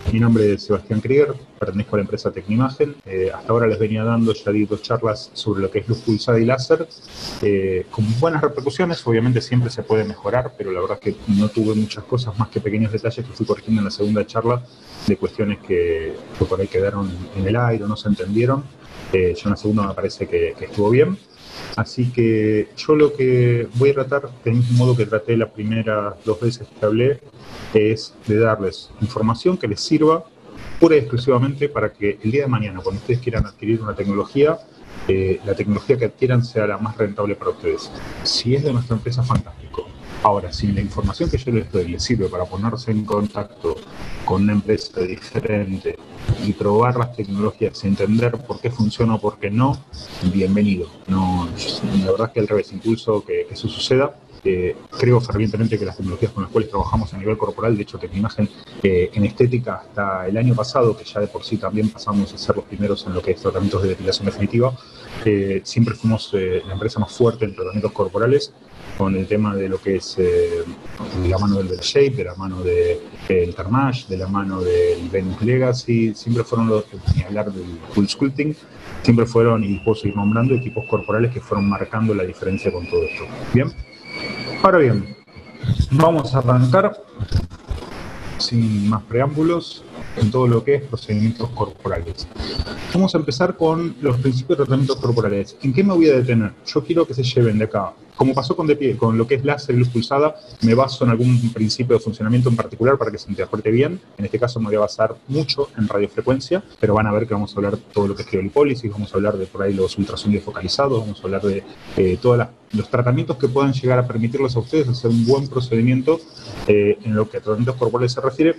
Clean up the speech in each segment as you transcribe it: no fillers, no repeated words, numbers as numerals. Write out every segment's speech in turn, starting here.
Mi nombre es Sebastián Krieger, pertenezco a la empresa Tecnimagen. Hasta ahora les venía dando, ya di 2 charlas sobre lo que es luz pulsada y láser, con buenas repercusiones. Obviamente siempre se puede mejorar, pero la verdad es que no tuve muchas cosas más que pequeños detalles que fui corrigiendo en la segunda charla, de cuestiones que por ahí quedaron en el aire o no se entendieron. Ya en la segunda me parece que estuvo bien. Así que yo lo que voy a tratar, del mismo modo que traté las primeras 2 veces que hablé, es de darles información que les sirva pura y exclusivamente para que el día de mañana, cuando ustedes quieran adquirir una tecnología, la tecnología que adquieran sea la más rentable para ustedes. Si es de nuestra empresa, fantástico. Ahora, si la información que yo les doy les sirve para ponerse en contacto con una empresa diferente y probar las tecnologías y entender por qué funciona o por qué no, bienvenido. No, la verdad es que al revés, impulso que eso suceda. Creo fervientemente que las tecnologías con las cuales trabajamos a nivel corporal, de hecho Tecnimagen en estética hasta el año pasado, que ya de por sí también pasamos a ser los primeros en lo que es tratamientos de depilación definitiva, siempre fuimos la empresa más fuerte en tratamientos corporales, con el tema de lo que es de la mano del Shape, de la mano del Thermage, de la mano del Venus Legacy. Siempre fueron los, ni hablar del Full Sculpting, siempre fueron, y puedo seguir nombrando, equipos corporales que fueron marcando la diferencia con todo esto. Bien, ahora bien, vamos a arrancar sin más preámbulos en todo lo que es procedimientos corporales. Vamos a empezar con los principios de tratamientos corporales. ¿En qué me voy a detener? Yo quiero que se lleven de acá. Como pasó con lo que es láser y luz pulsada, me baso en algún principio de funcionamiento en particular para que se interprete bien. En este caso me voy a basar mucho en radiofrecuencia, pero van a ver que vamos a hablar de todo lo que es criolipólisis, vamos a hablar de por ahí los ultrasonidos focalizados, vamos a hablar de todos los tratamientos que puedan llegar a permitirles a ustedes hacer un buen procedimiento en lo que a tratamientos corporales se refiere.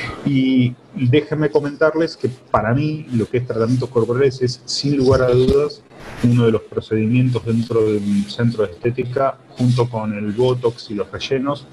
Y déjenme comentarles que para mí lo que es tratamientos corporales es, sin lugar a dudas, uno de los procedimientos dentro de un centro de estética, junto con el Botox y los rellenos,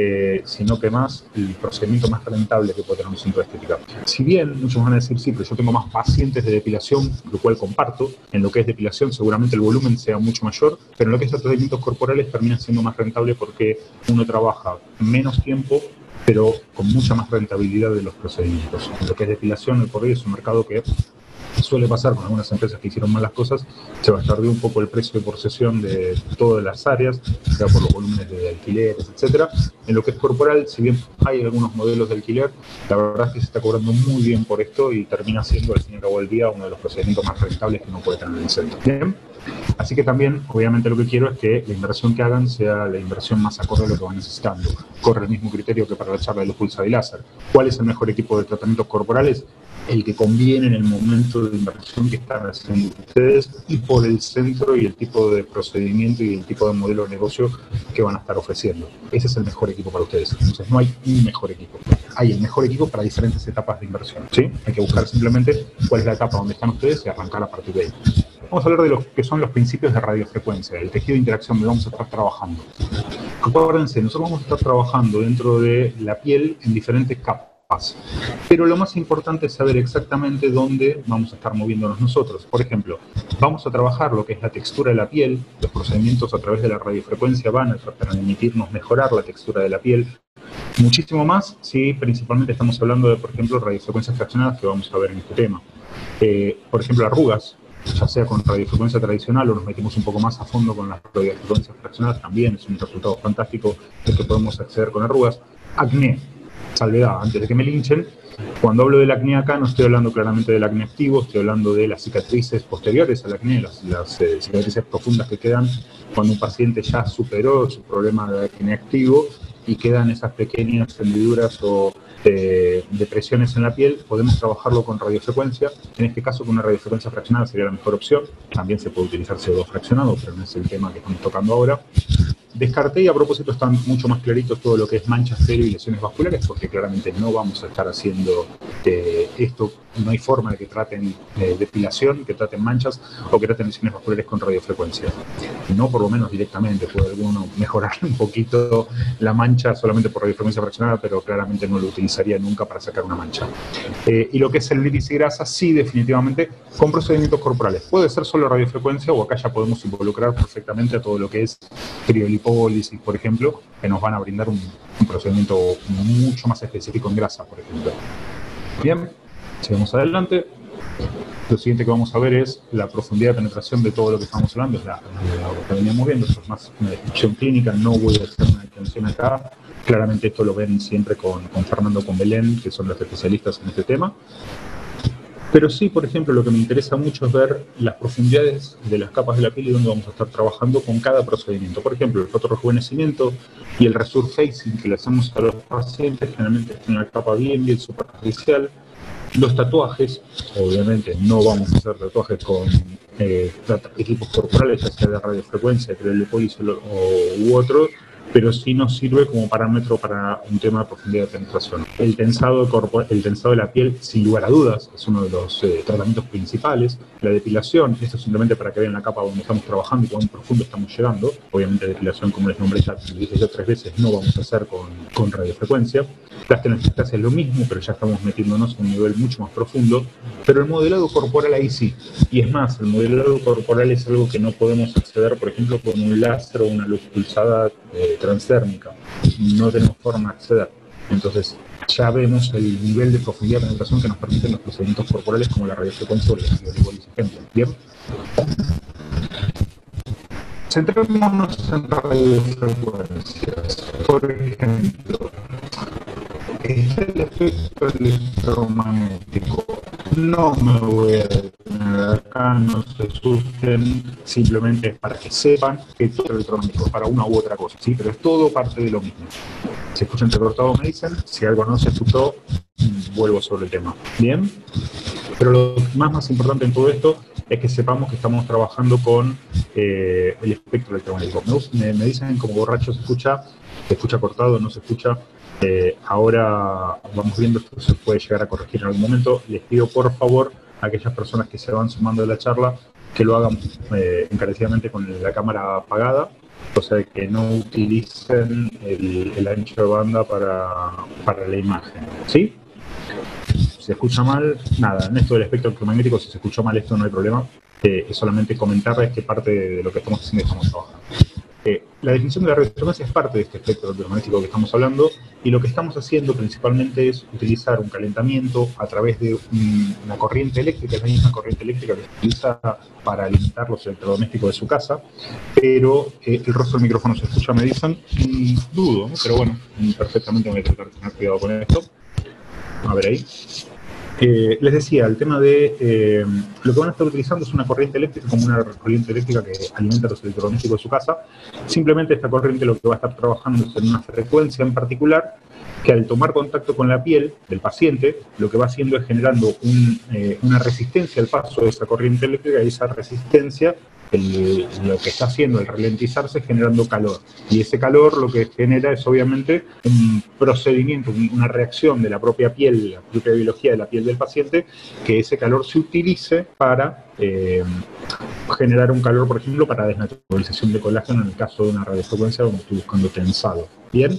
sino que más el procedimiento más rentable que puede tener un centro de estética. Si bien muchos van a decir, sí, pero yo tengo más pacientes de depilación, lo cual comparto, en lo que es depilación seguramente el volumen sea mucho mayor, pero en lo que es tratamientos corporales termina siendo más rentable porque uno trabaja menos tiempo, pero con mucha más rentabilidad de los procedimientos. En lo que es depilación, hoy por hoy es un mercado que suele pasar con algunas empresas que hicieron malas cosas, se bastardeó un poco el precio por sesión de todas las áreas, sea por los volúmenes de alquileres, etcétera. En lo que es corporal, si bien hay algunos modelos de alquiler, la verdad es que se está cobrando muy bien por esto y termina siendo, al fin y al cabo del día, uno de los procedimientos más rentables que uno puede tener en el centro. Bien. Así que también, obviamente, lo que quiero es que la inversión que hagan sea la inversión más acorde a lo que van necesitando. Corre el mismo criterio que para la charla de luz pulsada y láser. ¿Cuál es el mejor equipo de tratamientos corporales? El que conviene en el momento de inversión que están haciendo ustedes y por el centro y el tipo de procedimiento y el tipo de modelo de negocio que van a estar ofreciendo. Ese es el mejor equipo para ustedes. Entonces no hay un mejor equipo. Hay el mejor equipo para diferentes etapas de inversión, ¿sí? Hay que buscar simplemente cuál es la etapa donde están ustedes y arrancar a partir de ahí. Vamos a hablar de lo que son los principios de radiofrecuencia, el tejido de interacción que vamos a estar trabajando. Acuérdense, nosotros vamos a estar trabajando dentro de la piel en diferentes capas, pero lo más importante es saber exactamente dónde vamos a estar moviéndonos nosotros. Por ejemplo, vamos a trabajar lo que es la textura de la piel, los procedimientos a través de la radiofrecuencia van a permitirnos mejorar la textura de la piel, muchísimo más si principalmente estamos hablando de, por ejemplo, radiofrecuencias fraccionadas que vamos a ver en este tema. Por ejemplo, arrugas, ya sea con radiofrecuencia tradicional o nos metimos un poco más a fondo con las radiofrecuencias fraccionadas, también es un resultado fantástico el que podemos acceder con arrugas. Acné, salvedad, antes de que me linchen, cuando hablo del acné acá no estoy hablando claramente del acné activo, estoy hablando de las cicatrices posteriores al acné, las cicatrices profundas que quedan cuando un paciente ya superó su problema de acné activo y quedan esas pequeñas hendiduras o depresiones en la piel. Podemos trabajarlo con radiofrecuencia, en este caso con una radiofrecuencia fraccionada sería la mejor opción. También se puede utilizar CO2 fraccionado, pero no es el tema que estamos tocando ahora. Descarté, y a propósito están mucho más claritos todo lo que es manchas cero y lesiones vasculares, porque claramente no vamos a estar haciendo esto, no hay forma de que traten depilación, que traten manchas o que traten lesiones vasculares con radiofrecuencia. No por lo menos directamente, puede alguno mejorar un poquito la mancha solamente por radiofrecuencia fraccionada, pero claramente no lo utilizaría nunca para sacar una mancha. Y lo que es celulitis y grasa, sí, definitivamente, con procedimientos corporales. Puede ser solo radiofrecuencia o acá ya podemos involucrar perfectamente a todo lo que es criolipólisis, por ejemplo, que nos van a brindar un procedimiento mucho más específico en grasa, por ejemplo. Bien, sigamos adelante. Lo siguiente que vamos a ver es la profundidad de penetración de todo lo que estamos hablando, es lo que veníamos viendo, esto es más una descripción clínica, no voy a hacer una extensión acá. Claramente esto lo ven siempre con Fernando, con Belén, que son los especialistas en este tema. Pero sí, por ejemplo, lo que me interesa mucho es ver las profundidades de las capas de la piel y dónde vamos a estar trabajando con cada procedimiento. Por ejemplo, el fotorrejuvenecimiento y el resurfacing que le hacemos a los pacientes, generalmente es una capa bien superficial. Los tatuajes, obviamente no vamos a hacer tatuajes con equipos corporales, ya sea de radiofrecuencia, criolipólisis u otro, pero sí nos sirve como parámetro para un tema de profundidad de penetración. El tensado de la piel, sin lugar a dudas, es uno de los tratamientos principales. La depilación, esto es simplemente para que vean la capa donde estamos trabajando y cuán profundo estamos llegando. Obviamente depilación, como les nombré ya, lo dije ya 3 veces, no vamos a hacer con radiofrecuencia. Las tenasistas es lo mismo, pero ya estamos metiéndonos a un nivel mucho más profundo. Pero el modelado corporal ahí sí. Y es más, el modelado corporal es algo que no podemos acceder, por ejemplo, con un láser o una luz pulsada transdérmica. No tenemos forma de acceder. Entonces, ya vemos el nivel de profundidad de penetración que nos permiten los procedimientos corporales como la radiofrecuencia o la criolipólisis. ¿Bien? Centrémonos en radiofrecuencias. Por ejemplo, está el efecto electromagnético. No me voy a detener acá, no se asusten, simplemente es para que sepan que todo es electromagnético, para una u otra cosa, ¿sí? Pero es todo parte de lo mismo. Si escuchan entrecortado me dicen, si algo no se escuchó, vuelvo sobre el tema. ¿Bien? Pero lo más importante en todo esto es que sepamos que estamos trabajando con el espectro electromagnético. Me dicen como borracho se escucha cortado, no se escucha. Ahora vamos viendo, esto se puede llegar a corregir en algún momento. Les pido por favor a aquellas personas que se van sumando de la charla que lo hagan encarecidamente con la cámara apagada, o sea que no utilicen el ancho de banda para la imagen, ¿sí? Si se escucha mal, nada, en esto del espectro electromagnético, si se escuchó mal esto no hay problema, es solamente comentarles que parte de lo que estamos haciendo estamos trabajando. La definición de la radiofrecuencia es parte de este espectro electromagnético que estamos hablando y lo que estamos haciendo principalmente es utilizar un calentamiento a través de una corriente eléctrica, es la misma corriente eléctrica que se utiliza para alimentar los electrodomésticos de su casa, pero el rostro del micrófono se escucha, me dicen, dudo, ¿no? Pero bueno, perfectamente voy a tratar de tener cuidado con esto. A ver ahí. Les decía, el tema de lo que van a estar utilizando es una corriente eléctrica, como una corriente eléctrica que alimenta los electrodomésticos de su casa. Simplemente esta corriente lo que va a estar trabajando es en una frecuencia en particular que al tomar contacto con la piel del paciente, lo que va haciendo es generando una resistencia al paso de esa corriente eléctrica y esa resistencia lo que está haciendo al ralentizarse es generando calor. Y ese calor lo que genera es obviamente un procedimiento, una reacción de la propia piel, la propia biología de la piel del paciente, que ese calor se utilice para generar un calor, por ejemplo, para desnaturalización de colágeno en el caso de una radiofrecuencia donde estoy buscando tensado. ¿Bien?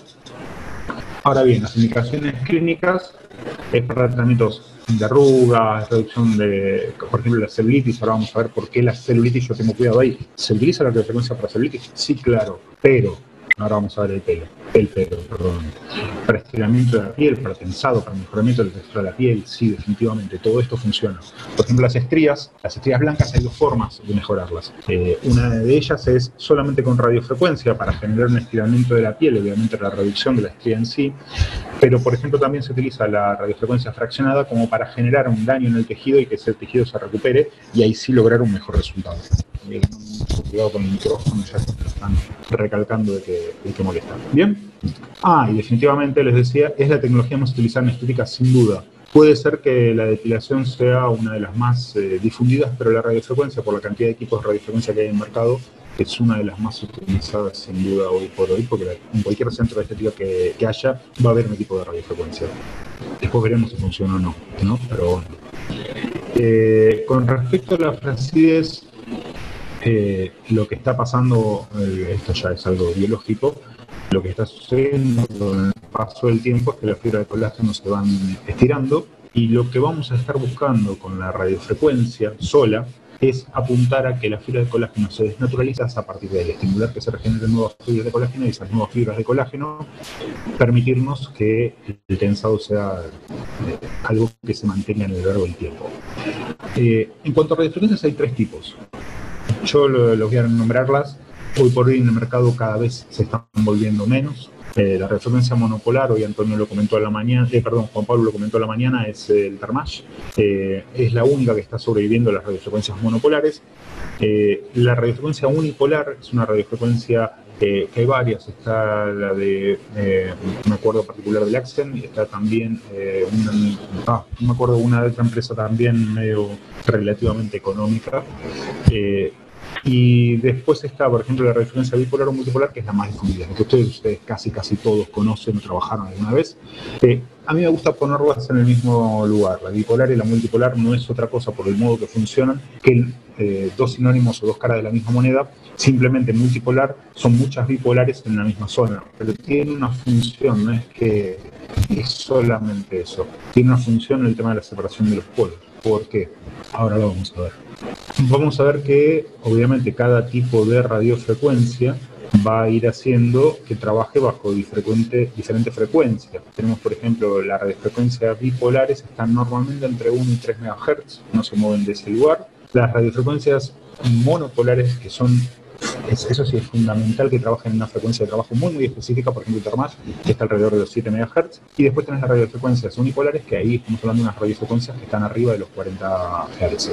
Ahora bien, las indicaciones clínicas es para tratamientos de arrugas, reducción de, por ejemplo, la celulitis. Ahora vamos a ver por qué la celulitis, yo tengo cuidado ahí. ¿Se utiliza la radiofrecuencia para celulitis? Sí, claro, pero ahora vamos a ver el pelo, para estiramiento de la piel, para tensado, para mejoramiento del textura de la piel, sí, definitivamente, todo esto funciona. Por ejemplo, las estrías blancas hay 2 formas de mejorarlas. Una de ellas es solamente con radiofrecuencia para generar un estiramiento de la piel, obviamente la reducción de la estría en sí, pero por ejemplo también se utiliza la radiofrecuencia fraccionada como para generar un daño en el tejido y que ese tejido se recupere y ahí sí lograr un mejor resultado. Cuidado con el micrófono, ya están recalcando de que molesta. ¿Bien? Y definitivamente les decía, es la tecnología más utilizada en estética sin duda. Puede ser que la depilación sea una de las más difundidas, pero la radiofrecuencia, por la cantidad de equipos de radiofrecuencia que hay en el mercado, es una de las más utilizadas sin duda hoy por hoy, porque en cualquier centro de estética que haya va a haber un equipo de radiofrecuencia. Después veremos si funciona o no, ¿no? Pero bueno. Con respecto a la flacidez, lo que está pasando, esto ya es algo biológico, lo que está sucediendo con el paso del tiempo es que las fibras de colágeno se van estirando y lo que vamos a estar buscando con la radiofrecuencia sola es apuntar a que la fibra de colágeno se desnaturaliza a partir de estimular que se regeneren nuevas fibras de colágeno y esas nuevas fibras de colágeno permitirnos que el tensado sea algo que se mantenga en el largo del tiempo. En cuanto a radiofrecuencias, hay 3 tipos. Yo los voy a nombrarlas. Hoy por hoy en el mercado cada vez se están volviendo menos. La radiofrecuencia monopolar, hoy Antonio lo comentó a la mañana, Juan Pablo lo comentó a la mañana, es el Thermage. Es la única que está sobreviviendo a las radiofrecuencias monopolares. La radiofrecuencia unipolar es una radiofrecuencia que hay varias. Está la de, no me acuerdo particular del Axen, y está también no me acuerdo, una de otra empresa también medio relativamente económica. Y después está, por ejemplo, la radiofrecuencia bipolar o multipolar, que es la más difundida, que ustedes casi todos conocen o trabajaron alguna vez. A mí me gusta ponerlas en el mismo lugar. La bipolar y la multipolar no es otra cosa por el modo que funcionan que 2 sinónimos o 2 caras de la misma moneda. Simplemente multipolar son muchas bipolares en la misma zona, pero tiene una función, no es que es solamente eso. Tiene una función en el tema de la separación de los polos. ¿Por qué? Ahora lo vamos a ver. Vamos a ver que, obviamente, cada tipo de radiofrecuencia va a ir haciendo que trabaje bajo diferente frecuencia. Tenemos, por ejemplo, las radiofrecuencias bipolares están normalmente entre 1 y 3 MHz, no se mueven de ese lugar. Las radiofrecuencias monopolares, que son, eso sí es fundamental, que trabajen en una frecuencia de trabajo muy específica, por ejemplo el Thermage, que está alrededor de los 7 MHz, y después tenés las radiofrecuencias unipolares, que ahí estamos hablando de unas radiofrecuencias que están arriba de los 40 Hz,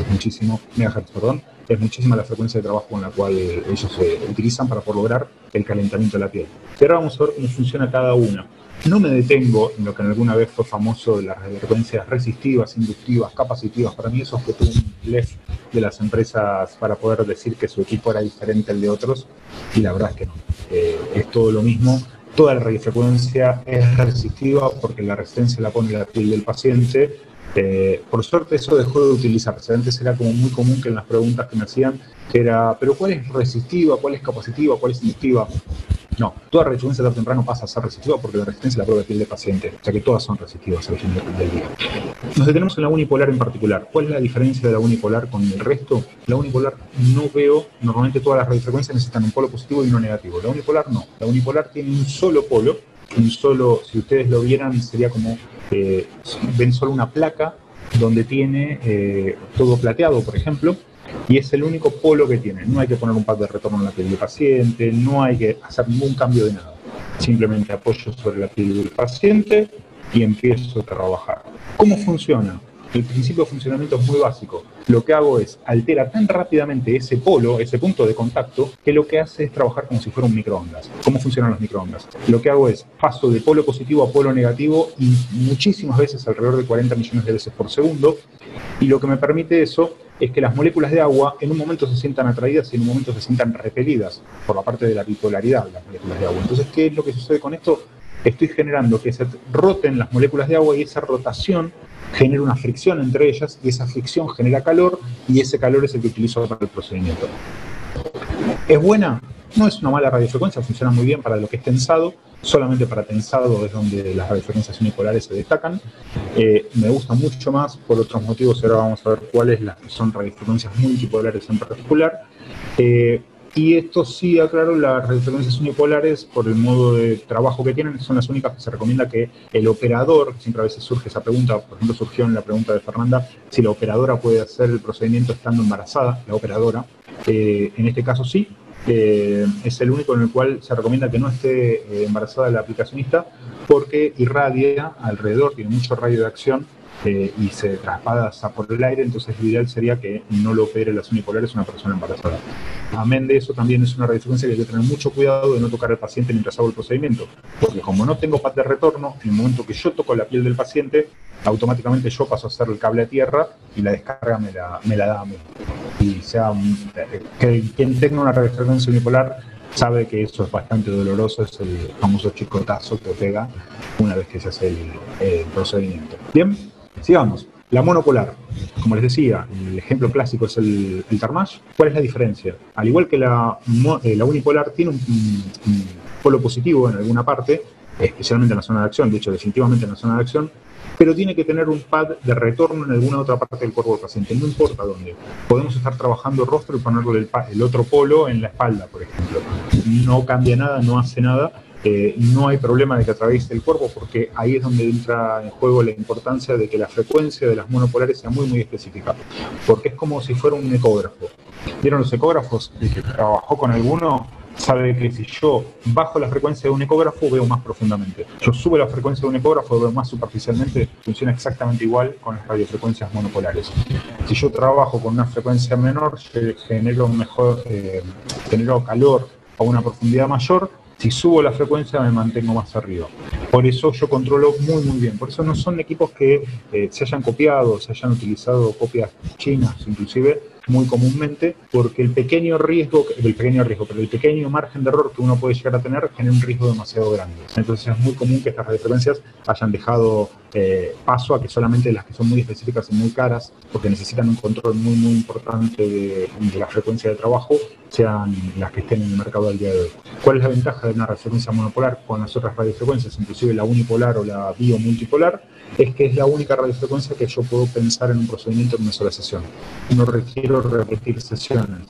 es muchísima la frecuencia de trabajo con la cual ellos se utilizan para poder lograr el calentamiento de la piel. Y ahora vamos a ver cómo funciona cada una. No me detengo en lo que alguna vez fue famoso de las radiofrecuencias resistivas, inductivas, capacitivas. Para mí eso fue todo un blef de las empresas para poder decir que su equipo era diferente al de otros, y la verdad es que no. Es todo lo mismo. Toda la radiofrecuencia es resistiva porque la resistencia la pone la piel del paciente. Por suerte eso dejó de utilizarse. Antes era como muy común que en las preguntas que me hacían, que era, ¿pero cuál es resistiva, cuál es capacitiva, cuál es inductiva? No, toda resistencia tarde o temprano pasa a ser resistiva porque la resistencia la prueba de piel del paciente, o sea que todas son resistivas al fin del día. Nos detenemos en la unipolar en particular. ¿Cuál es la diferencia de la unipolar con el resto? La unipolar no veo, normalmente todas las radiofrecuencias necesitan un polo positivo y uno negativo. La unipolar no, la unipolar tiene un solo polo, si ustedes lo vieran sería como, ven solo una placa donde tiene todo plateado, por ejemplo, y es el único polo que tiene. No hay que poner un pad de retorno en la piel del paciente, no hay que hacer ningún cambio de nada. Simplemente apoyo sobre la piel del paciente y empiezo a trabajar. ¿Cómo funciona? El principio de funcionamiento es muy básico. Lo que hago es altera tan rápidamente ese polo, ese punto de contacto, que lo que hace es trabajar como si fuera un microondas. ¿Cómo funcionan los microondas? Lo que hago es paso de polo positivo a polo negativo y muchísimas veces, alrededor de 40 millones de veces por segundo, y lo que me permite eso es que las moléculas de agua en un momento se sientan atraídas y en un momento se sientan repelidas por la parte de la bipolaridad de las moléculas de agua. Entonces, ¿qué es lo que sucede con esto? Estoy generando que se roten las moléculas de agua y esa rotación genera una fricción entre ellas y esa fricción genera calor y ese calor es el que utilizo para el procedimiento. ¿Es buena? No es una mala radiofrecuencia, funciona muy bien para lo que es tensado. Solamente para tensado es donde las radiofrecuencias unipolares se destacan. Me gusta mucho más por otros motivos. Ahora vamos a ver cuáles son radiofrecuencias multipolares en particular. Y esto sí, aclaro, las radiofrecuencias unipolares, por el modo de trabajo que tienen, son las únicas que se recomienda que el operador, siempre a veces surge esa pregunta, por ejemplo surgió en la pregunta de Fernanda, si la operadora puede hacer el procedimiento estando embarazada, la operadora. En este caso sí. Es el único en el cual se recomienda que no esté embarazada la aplicacionista porque irradia alrededor, tiene mucho radio de acción y se traspasa por el aire, entonces lo ideal sería que no lo opere las unipolares una persona embarazada. Amén de eso, también es una radiofrecuencia que hay que tener mucho cuidado de no tocar al paciente mientras hago el procedimiento, porque como no tengo pad de retorno, en el momento que yo toco la piel del paciente, automáticamente yo paso a hacer el cable a tierra y la descarga me la da a mí. Y quien tenga una radiofrecuencia unipolar sabe que eso es bastante doloroso, es el famoso chicotazo que pega una vez que se hace el procedimiento. Bien, sigamos. La monopolar, como les decía, el ejemplo clásico es el Thermage. ¿Cuál es la diferencia? Al igual que la unipolar tiene un polo positivo en alguna parte, especialmente en la zona de acción, de hecho definitivamente en la zona de acción, pero tiene que tener un pad de retorno en alguna otra parte del cuerpo del paciente, no importa dónde. Podemos estar trabajando el rostro y ponerle el otro polo en la espalda, por ejemplo. No cambia nada, no hace nada, no hay problema de que atraviese el cuerpo, porque ahí es donde entra en juego la importancia de que la frecuencia de las monopolares sea muy, muy específica, porque es como si fuera un ecógrafo. ¿Vieron los ecógrafos? El que trabajó con alguno sabe que si yo bajo la frecuencia de un ecógrafo veo más profundamente. Yo subo la frecuencia de un ecógrafo, veo más superficialmente, funciona exactamente igual con las radiofrecuencias monopolares. Si yo trabajo con una frecuencia menor, genero calor a una profundidad mayor. Si subo la frecuencia me mantengo más arriba. Por eso yo controlo muy, muy bien. Por eso no son equipos que se hayan copiado, se hayan utilizado copias chinas inclusive, muy comúnmente, porque el pequeño margen de error que uno puede llegar a tener genera un riesgo demasiado grande. Entonces es muy común que estas radiofrecuencias hayan dejado paso a que solamente las que son muy específicas y muy caras, porque necesitan un control muy, muy importante de la frecuencia de trabajo, sean las que estén en el mercado al día de hoy. ¿Cuál es la ventaja de una radiofrecuencia monopolar con las otras radiofrecuencias, inclusive la unipolar o la biomultipolar? Es que es la única radiofrecuencia que yo puedo pensar en un procedimiento en una sola sesión. No requiero repetir sesiones.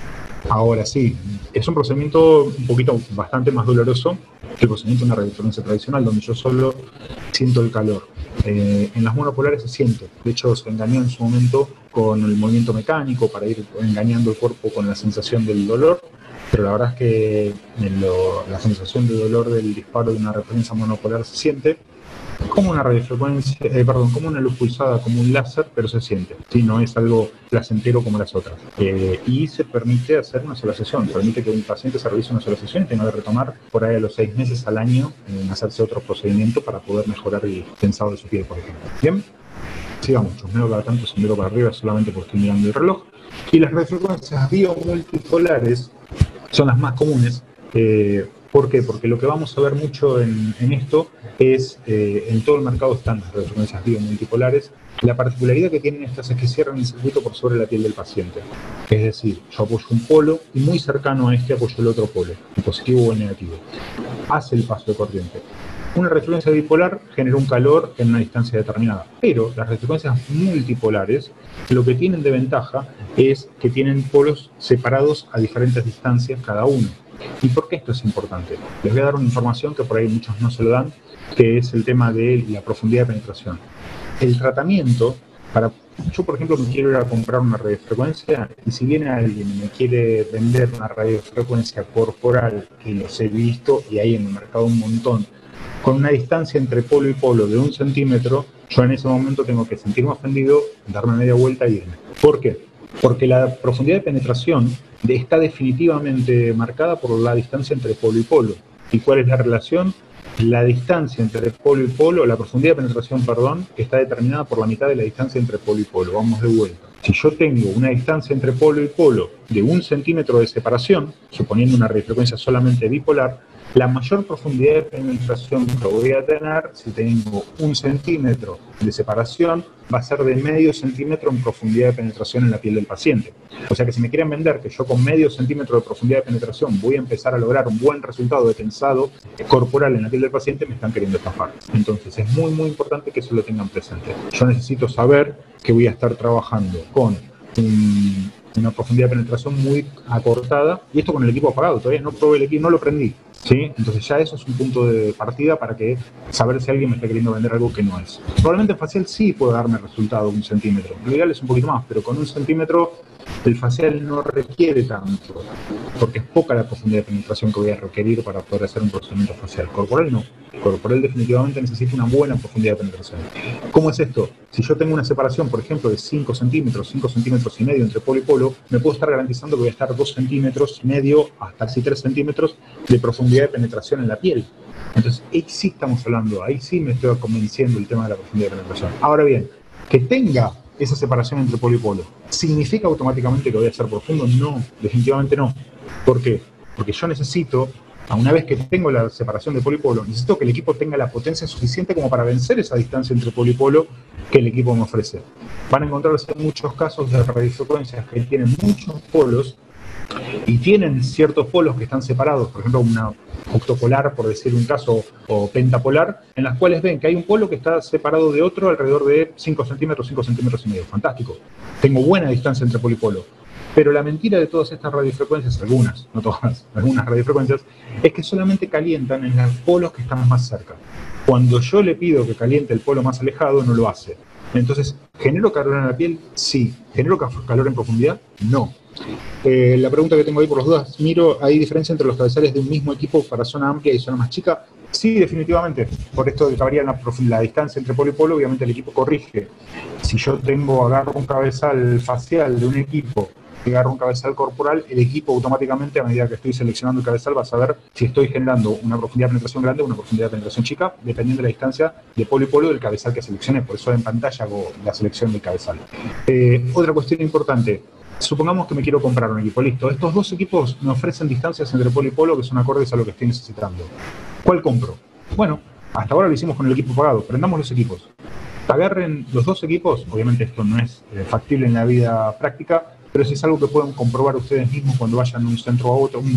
Ahora sí, es un procedimiento bastante más doloroso que el procedimiento de una radiofrecuencia tradicional, donde yo solo siento el calor. En las monopolares se siente. De hecho, se engañó en su momento con el movimiento mecánico para ir engañando el cuerpo con la sensación del dolor, pero la verdad es que la sensación de dolor del disparo de una radiofrecuencia monopolar se siente como una radiofrecuencia, como una luz pulsada, como un láser, pero se siente, ¿sí? No es algo placentero como las otras. Y se permite hacer una sola sesión, permite que un paciente se realice una sola sesión y tenga que retomar por ahí a los 6 meses al año en hacerse otro procedimiento para poder mejorar el tensado de su piel, por ejemplo. Bien, sigamos, chusmeo cada tanto, sendero para arriba solamente porque estoy mirando el reloj. Y las radiofrecuencias biomultipolares son las más comunes. ¿Por qué? Porque lo que vamos a ver mucho en esto es, en todo el mercado están las radiofrecuencias biomultipolares. La particularidad que tienen estas es que cierran el circuito por sobre la piel del paciente. Es decir, yo apoyo un polo y muy cercano a este apoyo el otro polo, el positivo o el negativo. Hace el paso de corriente. Una radiofrecuencia bipolar genera un calor en una distancia determinada, pero las radiofrecuencias multipolares lo que tienen de ventaja es que tienen polos separados a diferentes distancias cada uno. ¿Y por qué esto es importante? Les voy a dar una información que por ahí muchos no se lo dan, que es el tema de la profundidad de penetración. El tratamiento, yo por ejemplo me quiero ir a comprar una radiofrecuencia y si viene alguien y me quiere vender una radiofrecuencia corporal, que los he visto y hay en el mercado un montón, con una distancia entre polo y polo de 1 centímetro, yo en ese momento tengo que sentirme ofendido, darme media vuelta y irme. ¿Por qué? Porque la profundidad de penetración está definitivamente marcada por la distancia entre polo y polo. ¿Y cuál es la relación? La distancia entre polo y polo, la profundidad de penetración, perdón, está determinada por la mitad de la distancia entre polo y polo. Vamos de vuelta. Si yo tengo una distancia entre polo y polo de 1 centímetro de separación, suponiendo una radiofrecuencia solamente bipolar, la mayor profundidad de penetración que voy a tener, si tengo 1 centímetro de separación, va a ser de medio centímetro en profundidad de penetración en la piel del paciente. O sea que si me quieren vender que yo con medio centímetro de profundidad de penetración voy a empezar a lograr un buen resultado de tensado corporal en la piel del paciente, me están queriendo estafar. Entonces es muy, muy importante que eso lo tengan presente. Yo necesito saber que voy a estar trabajando con una profundidad de penetración muy acortada, y esto con el equipo apagado, todavía no probé el equipo, no lo prendí, ¿sí? Entonces ya eso es un punto de partida para que saber si alguien me está queriendo vender algo que no es. Probablemente en facial sí puede darme el resultado 1 centímetro, lo ideal es un poquito más, pero con 1 centímetro el facial no requiere tanto, porque es poca la profundidad de penetración que voy a requerir para poder hacer un procedimiento facial. Corporal no. Corporal definitivamente necesita una buena profundidad de penetración. ¿Cómo es esto? Si yo tengo una separación, por ejemplo, de 5 centímetros y medio entre polo y polo, me puedo estar garantizando que voy a estar 2 centímetros y medio hasta casi 3 centímetros de profundidad de penetración en la piel. Entonces, ahí sí estamos hablando, ahí sí me estoy convenciendo el tema de la profundidad de penetración. Ahora bien, que tenga esa separación entre polo y polo, ¿significa automáticamente que voy a ser profundo? No, definitivamente no. ¿Por qué? Porque yo necesito, una vez que tengo la separación de polo y polo, necesito que el equipo tenga la potencia suficiente como para vencer esa distancia entre polo y polo que el equipo me ofrece. Van a encontrarse muchos casos de radiofrecuencias que tienen muchos polos y tienen ciertos polos que están separados, por ejemplo, una octopolar, por decir un caso, o pentapolar, en las cuales ven que hay un polo que está separado de otro alrededor de 5 centímetros, 5 centímetros y medio. Fantástico. Tengo buena distancia entre polo y polo. Pero la mentira de todas estas radiofrecuencias, algunas, no todas, algunas radiofrecuencias, es que solamente calientan en los polos que están más cerca. Cuando yo le pido que caliente el polo más alejado, no lo hace. Entonces, ¿genero calor en la piel? Sí. ¿Genero calor en profundidad? No. La pregunta que tengo ahí por las dudas, Miro, ¿hay diferencia entre los cabezales de un mismo equipo para zona amplia y zona más chica? Sí, definitivamente. Por esto de que varía la distancia entre polo y polo, obviamente el equipo corrige. Si yo agarro un cabezal facial de un equipo y agarro un cabezal corporal, el equipo automáticamente, a medida que estoy seleccionando el cabezal, va a saber si estoy generando una profundidad de penetración grande o una profundidad de penetración chica, dependiendo de la distancia de polo y polo del cabezal que seleccione. Por eso en pantalla hago la selección del cabezal. Otra cuestión importante. Supongamos que me quiero comprar un equipo, listo. Estos dos equipos me ofrecen distancias entre polo y polo que son acordes a lo que estoy necesitando. ¿Cuál compro? Bueno, hasta ahora lo hicimos con el equipo pagado. Prendamos los equipos. Agarren los dos equipos. Obviamente esto no es factible en la vida práctica, pero sí es algo que pueden comprobar ustedes mismos cuando vayan a un centro a otro,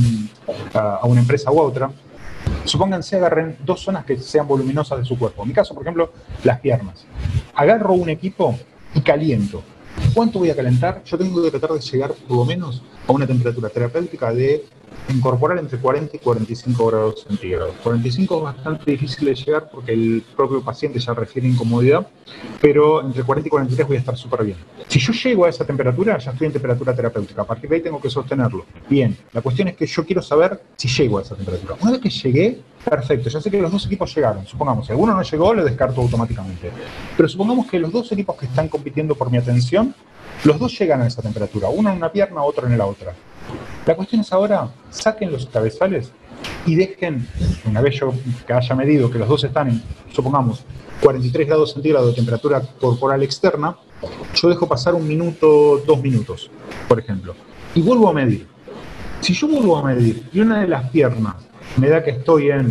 a una empresa u otra. Supónganse, agarren dos zonas que sean voluminosas de su cuerpo. En mi caso, por ejemplo, las piernas. Agarro un equipo y caliento. ¿Cuánto voy a calentar? Yo tengo que tratar de llegar por lo menos a una temperatura terapéutica de incorporar entre 40 y 45 grados centígrados. 45 es bastante difícil de llegar porque el propio paciente ya refiere incomodidad, pero entre 40 y 43 voy a estar súper bien. Si yo llego a esa temperatura, ya estoy en temperatura terapéutica. A partir de ahí tengo que sostenerlo. Bien, la cuestión es que yo quiero saber si llego a esa temperatura. Una vez que llegué, perfecto, ya sé que los dos equipos llegaron. Supongamos, si alguno no llegó, lo descarto automáticamente. Pero supongamos que los dos equipos que están compitiendo por mi atención, los dos llegan a esa temperatura. Uno en una pierna, otro en la otra. La cuestión es ahora, saquen los cabezales y dejen, una vez yo que haya medido que los dos están en, supongamos, 43 grados centígrados de temperatura corporal externa, yo dejo pasar 1 minuto, 2 minutos, por ejemplo, y vuelvo a medir. Si yo vuelvo a medir y una de las piernas me da que estoy en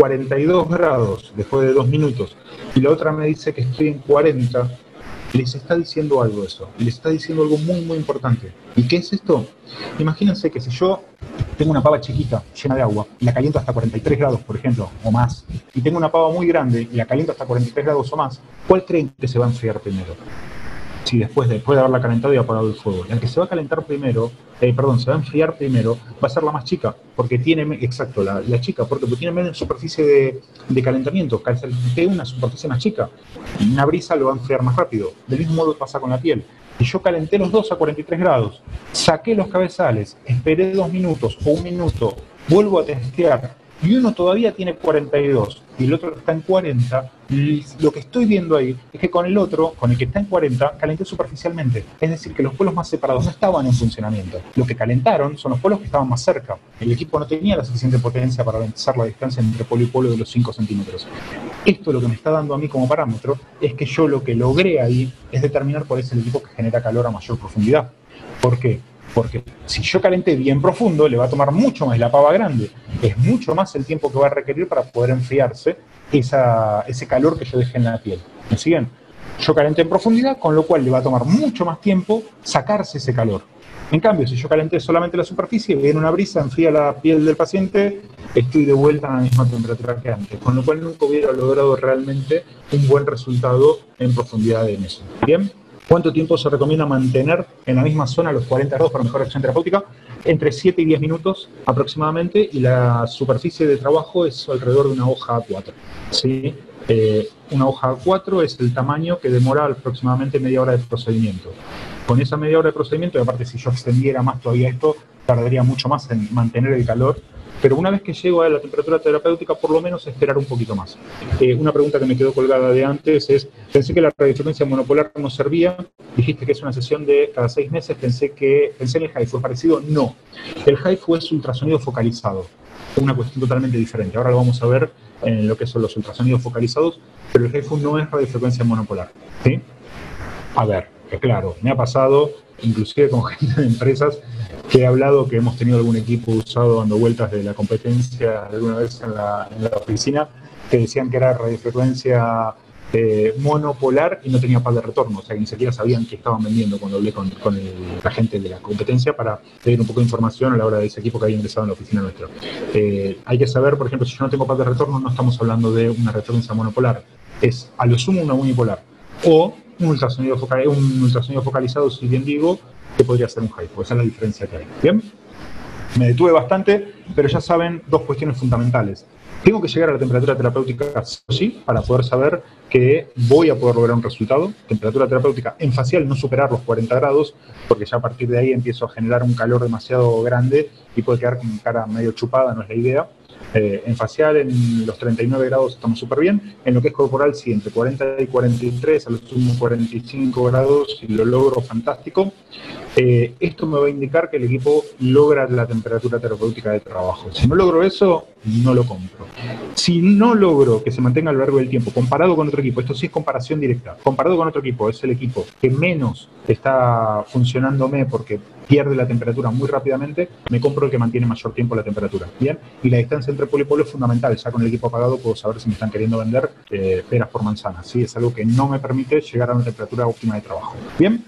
42 grados después de 2 minutos y la otra me dice que estoy en 40, les está diciendo algo eso, les está diciendo algo muy muy importante. ¿Y qué es esto? Imagínense que si yo tengo una pava chiquita llena de agua y la caliento hasta 43 grados, por ejemplo, o más, y tengo una pava muy grande y la caliento hasta 43 grados o más, ¿cuál creen que se va a enfriar primero? Sí, después de haberla calentado y apagado el fuego. La que se va a calentar primero, se va a enfriar primero, va a ser la más chica, porque tiene, exacto, la chica, porque tiene menos superficie de calentamiento, calenté una superficie más chica, una brisa lo va a enfriar más rápido. Del mismo modo pasa con la piel. Y yo calenté los dos a 43 grados, saqué los cabezales, esperé 2 minutos o 1 minuto, vuelvo a testear, y uno todavía tiene 42 y el otro está en 40, y lo que estoy viendo ahí es que con el otro, con el que está en 40, calenté superficialmente. Es decir, que los polos más separados no estaban en funcionamiento. Lo que calentaron son los polos que estaban más cerca. El equipo no tenía la suficiente potencia para vencer la distancia entre polo y polo de los 5 centímetros. Esto lo que me está dando a mí como parámetro es que yo lo que logré ahí es determinar cuál es el equipo que genera calor a mayor profundidad. ¿Por qué? Porque si yo calenté bien profundo, le va a tomar mucho más la pava grande. Es mucho más el tiempo que va a requerir para poder enfriarse ese calor que yo dejé en la piel. ¿Me siguen? Yo calenté en profundidad, con lo cual le va a tomar mucho más tiempo sacarse ese calor. En cambio, si yo calenté solamente la superficie, viene una brisa, enfría la piel del paciente, estoy de vuelta a la misma temperatura que antes. Con lo cual nunca hubiera logrado realmente un buen resultado en profundidad en eso. ¿Bien? ¿Cuánto tiempo se recomienda mantener en la misma zona los 40 grados para mejor acción terapéutica? Entre 7 y 10 minutos aproximadamente, y la superficie de trabajo es alrededor de una hoja A4. ¿Sí? Una hoja A4 es el tamaño que demora aproximadamente media hora de procedimiento. Con esa media hora de procedimiento, y aparte si yo extendiera más todavía esto, tardaría mucho más en mantener el calor. Pero una vez que llego a la temperatura terapéutica, por lo menos esperar un poquito más. Una pregunta que me quedó colgada de antes es, pensé que la radiofrecuencia monopolar no servía, dijiste que es una sesión de cada 6 meses, pensé en el HIFU, ¿es parecido? No. El HIFU es ultrasonido focalizado, una cuestión totalmente diferente. Ahora lo vamos a ver en lo que son los ultrasonidos focalizados, pero el HIFU no es radiofrecuencia monopolar. ¿Sí? A ver, claro, me ha pasado, inclusive con gente de empresas, que he hablado que hemos tenido algún equipo usado dando vueltas de la competencia alguna vez en la oficina, que decían que era radiofrecuencia monopolar y no tenía par de retorno, o sea que ni siquiera sabían qué estaban vendiendo cuando hablé con la gente de la competencia para pedir un poco de información a la hora de ese equipo que había ingresado en la oficina nuestra. Hay que saber, por ejemplo, si yo no tengo par de retorno, no estamos hablando de una referencia monopolar, es a lo sumo una unipolar o un ultrasonido focalizado, si bien digo, que podría ser un HIFO. Esa es la diferencia que hay. ¿Bien? Me detuve bastante, pero ya saben dos cuestiones fundamentales. Tengo que llegar a la temperatura terapéutica sí o sí para poder saber que voy a poder lograr un resultado. Temperatura terapéutica en facial no superar los 40 grados, porque ya a partir de ahí empiezo a generar un calor demasiado grande y puede quedar con mi cara medio chupada, no es la idea. En facial, en los 39 grados estamos súper bien. En lo que es corporal, sí, entre 40 y 43, a lo sumo 45 grados, si lo logro, fantástico. Esto me va a indicar que el equipo logra la temperatura terapéutica de trabajo. Si no logro eso, no lo compro. Si no logro que se mantenga a lo largo del tiempo, comparado con otro equipo, esto sí es comparación directa, comparado con otro equipo, es el equipo que menos está funcionándome porque pierde la temperatura muy rápidamente, me compro el que mantiene mayor tiempo la temperatura. Bien, y la distancia entre polo y polo es fundamental. Ya con el equipo apagado puedo saber si me están queriendo vender peras por manzanas. ¿Sí? Es algo que no me permite llegar a una temperatura óptima de trabajo. Bien.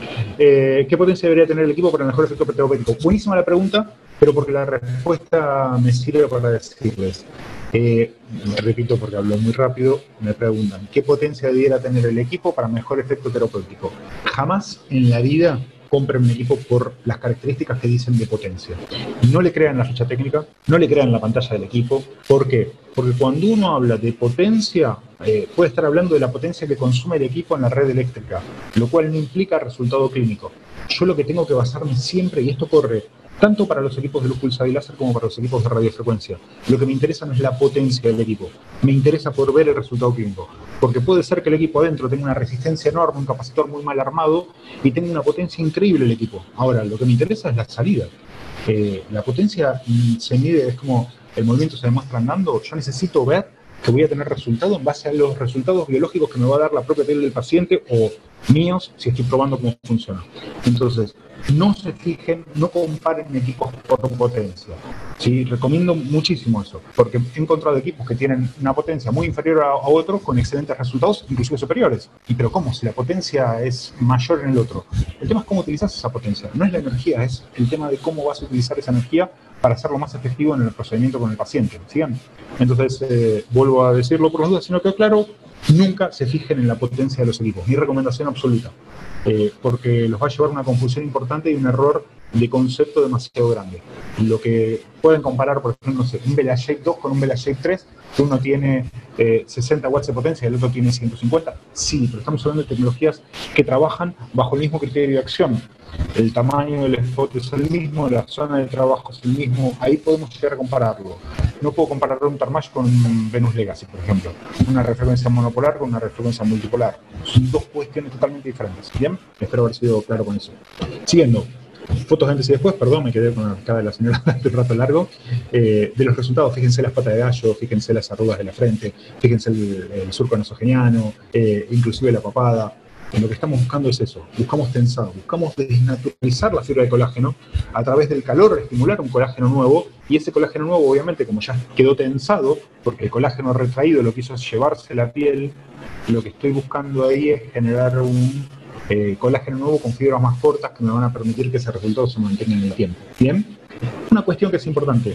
¿Qué potencia debería tener el equipo para el mejor efecto terapéutico? Buenísima la pregunta, pero porque la respuesta me sirve para decirles. Repito porque hablo muy rápido, me preguntan, ¿qué potencia debiera tener el equipo para mejor efecto terapéutico? Jamás en la vida compren un equipo por las características que dicen de potencia. No le crean la ficha técnica, no le crean la pantalla del equipo. ¿Por qué? Porque cuando uno habla de potencia, puede estar hablando de la potencia que consume el equipo en la red eléctrica, lo cual no implica resultado clínico. Yo lo que tengo que basarme siempre, y esto corre tanto para los equipos de luz pulsada y láser como para los equipos de radiofrecuencia. Lo que me interesa no es la potencia del equipo, me interesa por ver el resultado clínico. Porque puede ser que el equipo adentro tenga una resistencia enorme, un capacitor muy mal armado y tenga una potencia increíble el equipo. Ahora, lo que me interesa es la salida. La potencia se mide, es como el movimiento se demuestra andando. Yo necesito ver que voy a tener resultado en base a los resultados biológicos que me va a dar la propia piel del paciente o míos si estoy probando cómo funciona. Entonces, no se fijen, no comparen equipos por potencia. Sí, recomiendo muchísimo eso, porque he encontrado equipos que tienen una potencia muy inferior a otros con excelentes resultados, inclusive superiores. Pero ¿cómo? Si la potencia es mayor en el otro. El tema es cómo utilizas esa potencia. No es la energía, es el tema de cómo vas a utilizar esa energía para hacerlo más efectivo en el procedimiento con el paciente. ¿Sigan? Entonces, vuelvo a decirlo por las dudas, sino que claro, nunca se fijen en la potencia de los equipos. Mi recomendación absoluta. Porque los va a llevar a una confusión importante y un error de concepto demasiado grande. Lo que pueden comparar, por ejemplo, no sé, un Bela Shape 2 con un Bela Shape 3, que uno tiene 60 watts de potencia y el otro tiene 150. Sí, pero estamos hablando de tecnologías que trabajan bajo el mismo criterio de acción. El tamaño del spot es el mismo, la zona de trabajo es el mismo, ahí podemos llegar a compararlo. No puedo comparar un Thermage con un Venus Legacy, por ejemplo. Una refrecuencia monopolar con una refrecuencia multipolar. Son dos cuestiones totalmente diferentes. ¿Bien? Espero haber sido claro con eso. Siguiendo. Fotos de antes y después, perdón, me quedé con la cara de la señora de un rato largo. De los resultados, fíjense las patas de gallo, fíjense las arrugas de la frente, fíjense el surco nasogeniano, inclusive la papada. Lo que estamos buscando es eso, buscamos tensar, buscamos desnaturalizar la fibra de colágeno a través del calor, estimular un colágeno nuevo, y ese colágeno nuevo, obviamente, como ya quedó tensado, porque el colágeno retraído lo que hizo es llevarse la piel, lo que estoy buscando ahí es generar un colágeno nuevo con fibras más cortas que me van a permitir que ese resultado se mantenga en el tiempo. ¿Bien? Una cuestión que es importante.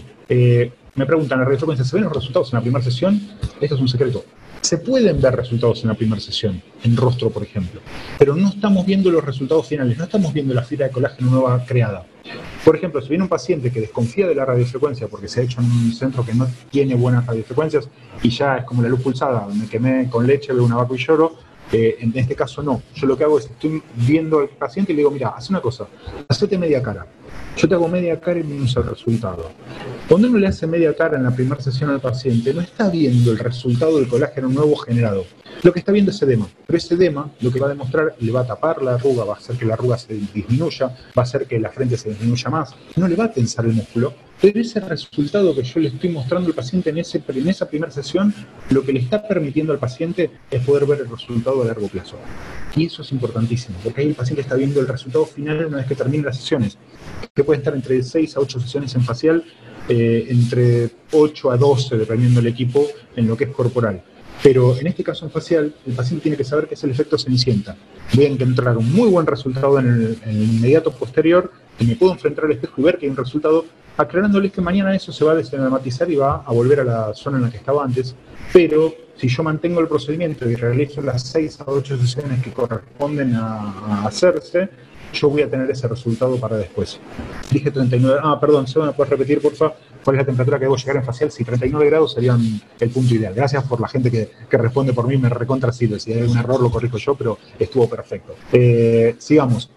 Me preguntan, ¿la radiofrecuencia se ven los resultados en la primera sesión? Esto es un secreto. Se pueden ver resultados en la primera sesión, en rostro, por ejemplo, pero no estamos viendo los resultados finales, no estamos viendo la fibra de colágeno nueva creada. Por ejemplo, si viene un paciente que desconfía de la radiofrecuencia porque se ha hecho en un centro que no tiene buenas radiofrecuencias y ya es como la luz pulsada, me quemé con leche, veo una vaca y lloro, en este caso no. Yo lo que hago es, estoy viendo al paciente y le digo, mira, haz una cosa, hacete media cara. Yo te hago media cara y menos el resultado. Cuando uno le hace media cara en la primera sesión al paciente, no está viendo el resultado del colágeno nuevo generado. Lo que está viendo es edema. Pero ese edema lo que va a demostrar, le va a tapar la arruga, va a hacer que la arruga se disminuya, va a hacer que la frente se disminuya más. No le va a tensar el músculo. Pero ese resultado que yo le estoy mostrando al paciente en esa primera sesión, lo que le está permitiendo al paciente es poder ver el resultado a largo plazo. Y eso es importantísimo, porque ahí el paciente está viendo el resultado final una vez que terminen las sesiones, que pueden estar entre 6 a 8 sesiones en facial, entre 8 a 12, dependiendo del equipo, en lo que es corporal. Pero en este caso en facial, el paciente tiene que saber que es el efecto Cenicienta. Voy a encontrar un muy buen resultado en el inmediato posterior, y me puedo enfrentar al espejo y ver que hay un resultado, aclarándoles que mañana eso se va a desenematizar y va a volver a la zona en la que estaba antes, pero si yo mantengo el procedimiento y realizo las 6 a 8 sesiones que corresponden a hacerse, yo voy a tener ese resultado para después. Dije 39, perdón, ¿me puedes repetir, por favor, cuál es la temperatura que debo llegar en facial? Si 39 grados serían el punto ideal. Gracias por la gente que responde por mí, me recontra sirve. Si hay algún error lo corrijo yo, pero estuvo perfecto. Sigamos.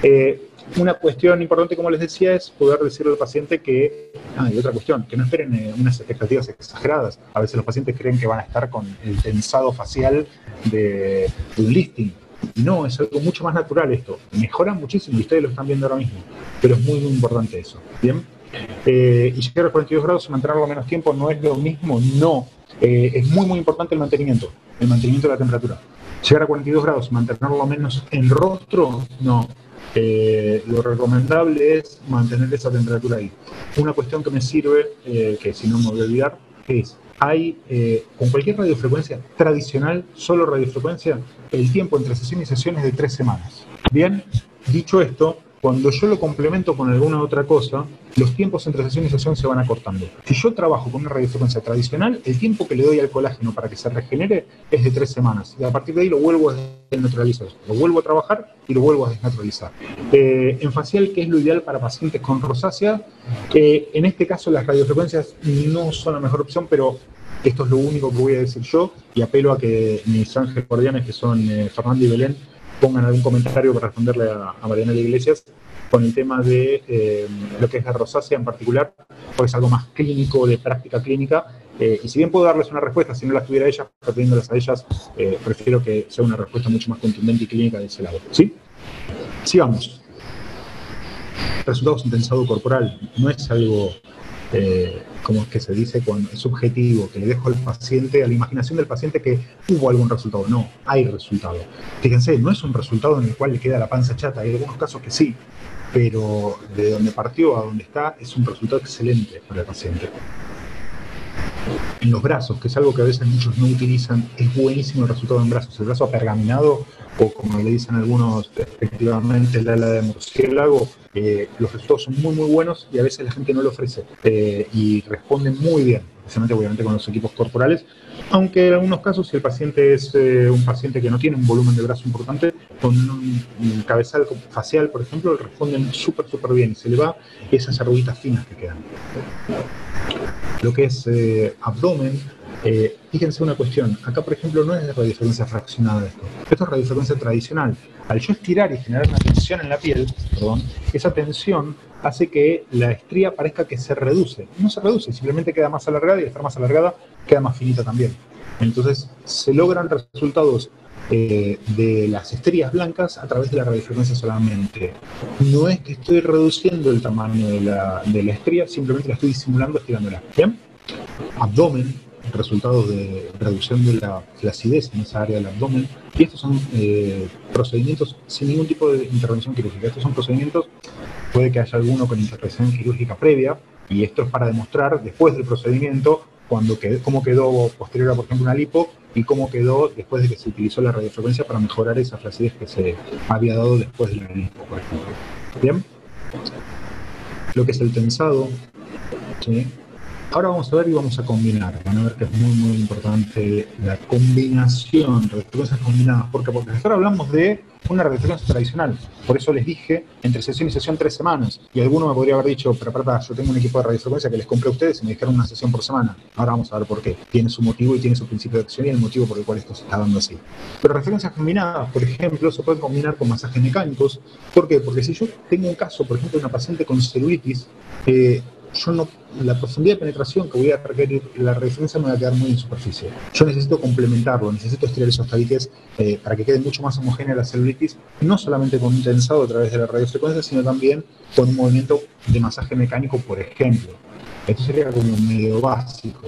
Una cuestión importante, como les decía, es poder decirle al paciente que, y otra cuestión, que no esperen unas expectativas exageradas. A veces los pacientes creen que van a estar con el tensado facial de un lifting. Y no, es algo mucho más natural esto. Mejora muchísimo, y ustedes lo están viendo ahora mismo. Pero es muy, muy importante eso. ¿Bien? Y llegar a 42 grados y mantenerlo menos tiempo no es lo mismo, no. Es muy, muy importante el mantenimiento de la temperatura. Llegar a 42 grados y mantenerlo menos en rostro, no. Lo recomendable es mantener esa temperatura ahí. Una cuestión que me sirve, que si no me voy a olvidar, es, con cualquier radiofrecuencia tradicional, solo radiofrecuencia, el tiempo entre sesión y sesión es de 3 semanas. Bien, dicho esto, cuando yo lo complemento con alguna otra cosa, los tiempos entre sesión y sesión se van acortando. Si yo trabajo con una radiofrecuencia tradicional, el tiempo que le doy al colágeno para que se regenere es de 3 semanas. Y a partir de ahí lo vuelvo a desnaturalizar. Lo vuelvo a trabajar y lo vuelvo a desnaturalizar. En facial, ¿qué es lo ideal para pacientes con rosácea? En este caso las radiofrecuencias no son la mejor opción, pero esto es lo único que voy a decir yo, y apelo a que mis ángeles guardianes, que son Fernando y Belén, pongan algún comentario para responderle a Mariana Iglesias con el tema de lo que es la rosácea en particular, porque es algo más clínico, de práctica clínica, y si bien puedo darles una respuesta, si no la tuviera ellas, perdiéndolas a ellas, prefiero que sea una respuesta mucho más contundente y clínica de ese lado. ¿Sí? Sigamos. Resultados en tensado corporal no es algo, como es que se dice, cuando es subjetivo, que le dejo al paciente, a la imaginación del paciente que hubo algún resultado. No, hay resultado. Fíjense, no es un resultado en el cual le queda la panza chata, hay algunos casos que sí, pero de donde partió a donde está es un resultado excelente para el paciente. En los brazos, que es algo que a veces muchos no utilizan, es buenísimo el resultado en brazos. El brazo apergaminado, o como le dicen algunos, efectivamente, el ala de murciélago, los resultados son muy, muy buenos y a veces la gente no lo ofrece. Y responden muy bien, especialmente obviamente con los equipos corporales, aunque en algunos casos, si el paciente es un paciente que no tiene un volumen de brazo importante, con un cabezal facial, por ejemplo, responden súper, súper bien y se le va esas arruguitas finas que quedan. Lo que es abdomen, fíjense una cuestión, acá por ejemplo no es de radiofrecuencia fraccionada esto es radiofrecuencia tradicional. Al yo estirar y generar una tensión en la piel, esa tensión hace que la estría parezca que se reduce. No se reduce, simplemente queda más alargada, y al estar más alargada queda más finita también. Entonces se logran resultados de las estrías blancas a través de la radiofrecuencia solamente. No es que estoy reduciendo el tamaño de la estría, simplemente la estoy disimulando estirándola. ¿Bien? Abdomen, resultados de reducción de la flacidez en esa área del abdomen. Y estos son procedimientos sin ningún tipo de intervención quirúrgica. Estos son procedimientos, puede que haya alguno con intervención quirúrgica previa, y esto es para demostrar después del procedimiento cómo quedó posterior a, por ejemplo, una lipo, y cómo quedó después de que se utilizó la radiofrecuencia para mejorar esa flacidez que se había dado después de la lipo, por ejemplo. Bien, lo que es el tensado, ¿sí? Ahora vamos a ver y vamos a combinar. Van a ver que es muy, muy importante la combinación, radiofrecuencias combinadas. ¿Por qué? Porque ahora hablamos de una radiofrecuencia tradicional. Por eso les dije, entre sesión y sesión, 3 semanas. Y alguno me podría haber dicho, pero yo tengo un equipo de radiofrecuencia que les compré a ustedes y me dijeron una sesión por semana. Ahora vamos a ver por qué. Tiene su motivo y tiene su principio de acción y el motivo por el cual esto se está dando así. Pero radiofrecuencias combinadas, por ejemplo, se pueden combinar con masajes mecánicos. ¿Por qué? Porque si yo tengo un caso, por ejemplo, de una paciente con celulitis, la profundidad de penetración que voy a requerir la radiofrecuencia me va a quedar muy en superficie. Yo necesito complementarlo, necesito estirar esos tabiques para que quede mucho más homogénea la celulitis, no solamente con un tensado a través de la radiofrecuencia, sino también con un movimiento de masaje mecánico, por ejemplo. Esto sería como medio básico.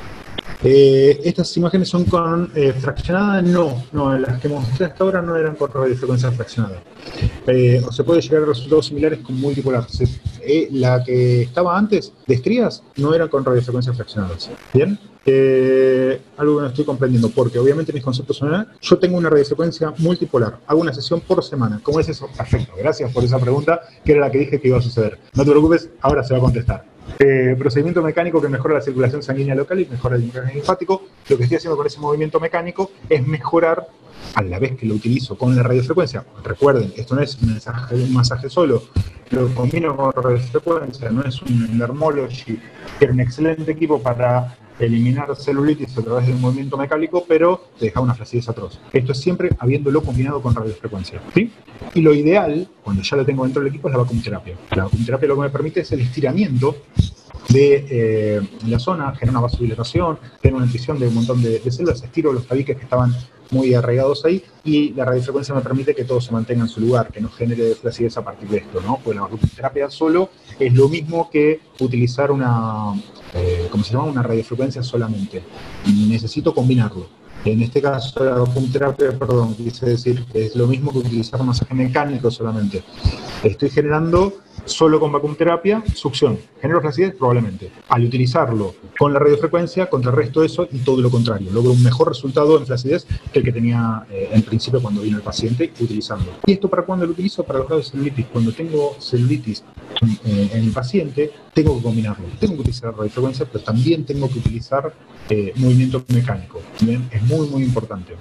Estas imágenes son con fraccionada, no, las que mostré hasta ahora no eran con radiofrecuencia fraccionada. O se puede llegar a resultados similares con multipolar. La que estaba antes de estrías no era con radiofrecuencias fraccionadas. ¿Bien? Algo que no estoy comprendiendo, porque obviamente mis conceptos son, yo tengo una radiofrecuencia multipolar, hago una sesión por semana. ¿Cómo es eso? Perfecto, gracias por esa pregunta, que era la que dije que iba a suceder. No te preocupes, ahora se va a contestar. Procedimiento mecánico que mejora la circulación sanguínea local y mejora el drenaje linfático. Lo que estoy haciendo con ese movimiento mecánico es mejorar, a la vez que lo utilizo con la radiofrecuencia. Recuerden, esto no es un masaje solo, lo combino con radiofrecuencia, no es un Dermology, que era un excelente equipo para eliminar celulitis a través del movimiento mecánico, pero te deja una flacidez atroz. Esto es siempre habiéndolo combinado con radiofrecuencia, ¿sí? Y lo ideal, cuando ya lo tengo dentro del equipo, es la vacuumterapia. La vacuumterapia lo que me permite es el estiramiento de la zona, genera una vasodilatación, tiene una nutrición de un montón de células, estiro los tabiques que estaban muy arraigados ahí, y la radiofrecuencia me permite que todo se mantenga en su lugar, que no genere flacidez a partir de esto, ¿no? Pues la vacuumterapia solo es lo mismo que utilizar una, ¿cómo se llama? Una radiofrecuencia solamente. Necesito combinarlo. En este caso, la vacuumterapia, perdón, quise decir que es lo mismo que utilizar masaje mecánico solamente. Estoy generando solo con vacuumterapia succión. ¿Genero flacidez? Probablemente. Al utilizarlo con la radiofrecuencia, contrarresto eso y todo lo contrario. Logro un mejor resultado en flacidez que el que tenía en principio cuando vino el paciente utilizando. ¿Y esto para cuándo lo utilizo? Para los grados de celulitis. Cuando tengo celulitis en el paciente, tengo que combinarlo. Tengo que utilizar radiofrecuencia, pero también tengo que utilizar movimiento mecánico. ¿Bien? Es muy, muy importante.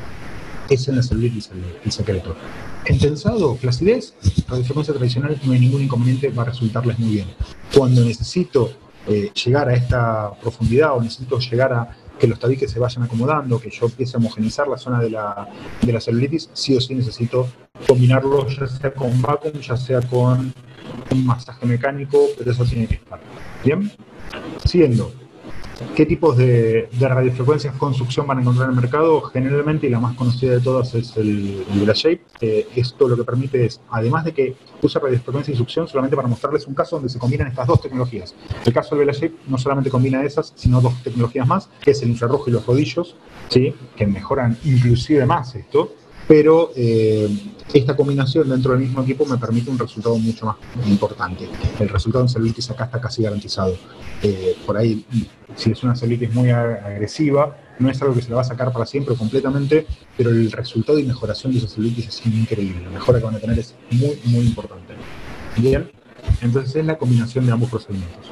Es en la celulitis el secreto. En tensado, flacidez, radiofrecuencia tradicional no hay ningún inconveniente, va a resultarles muy bien. Cuando necesito llegar a esta profundidad o necesito llegar a que los tabiques se vayan acomodando, que yo empiece a homogenizar la zona de la celulitis, sí o sí necesito combinarlo, ya sea con vacuum, ya sea con un masaje mecánico, pero eso tiene que estar. ¿Bien? Siguiendo. ¿Qué tipos de radiofrecuencias con succión van a encontrar en el mercado? Generalmente, y la más conocida de todas es el VelaShape. Esto lo que permite es, además de que usa radiofrecuencia y succión, solamente para mostrarles un caso donde se combinan estas dos tecnologías. El caso del VelaShape no solamente combina esas, sino dos tecnologías más, que es el infrarrojo y los rodillos, ¿sí? Que mejoran inclusive más esto, pero esta combinación dentro del mismo equipo me permite un resultado mucho más importante. El resultado en celulitis acá está casi garantizado. Por ahí, si es una celulitis muy agresiva, no es algo que se la va a sacar para siempre o completamente, pero el resultado y mejoración de esa celulitis es increíble. La mejora que van a tener es muy, muy importante. Bien, entonces es la combinación de ambos procedimientos.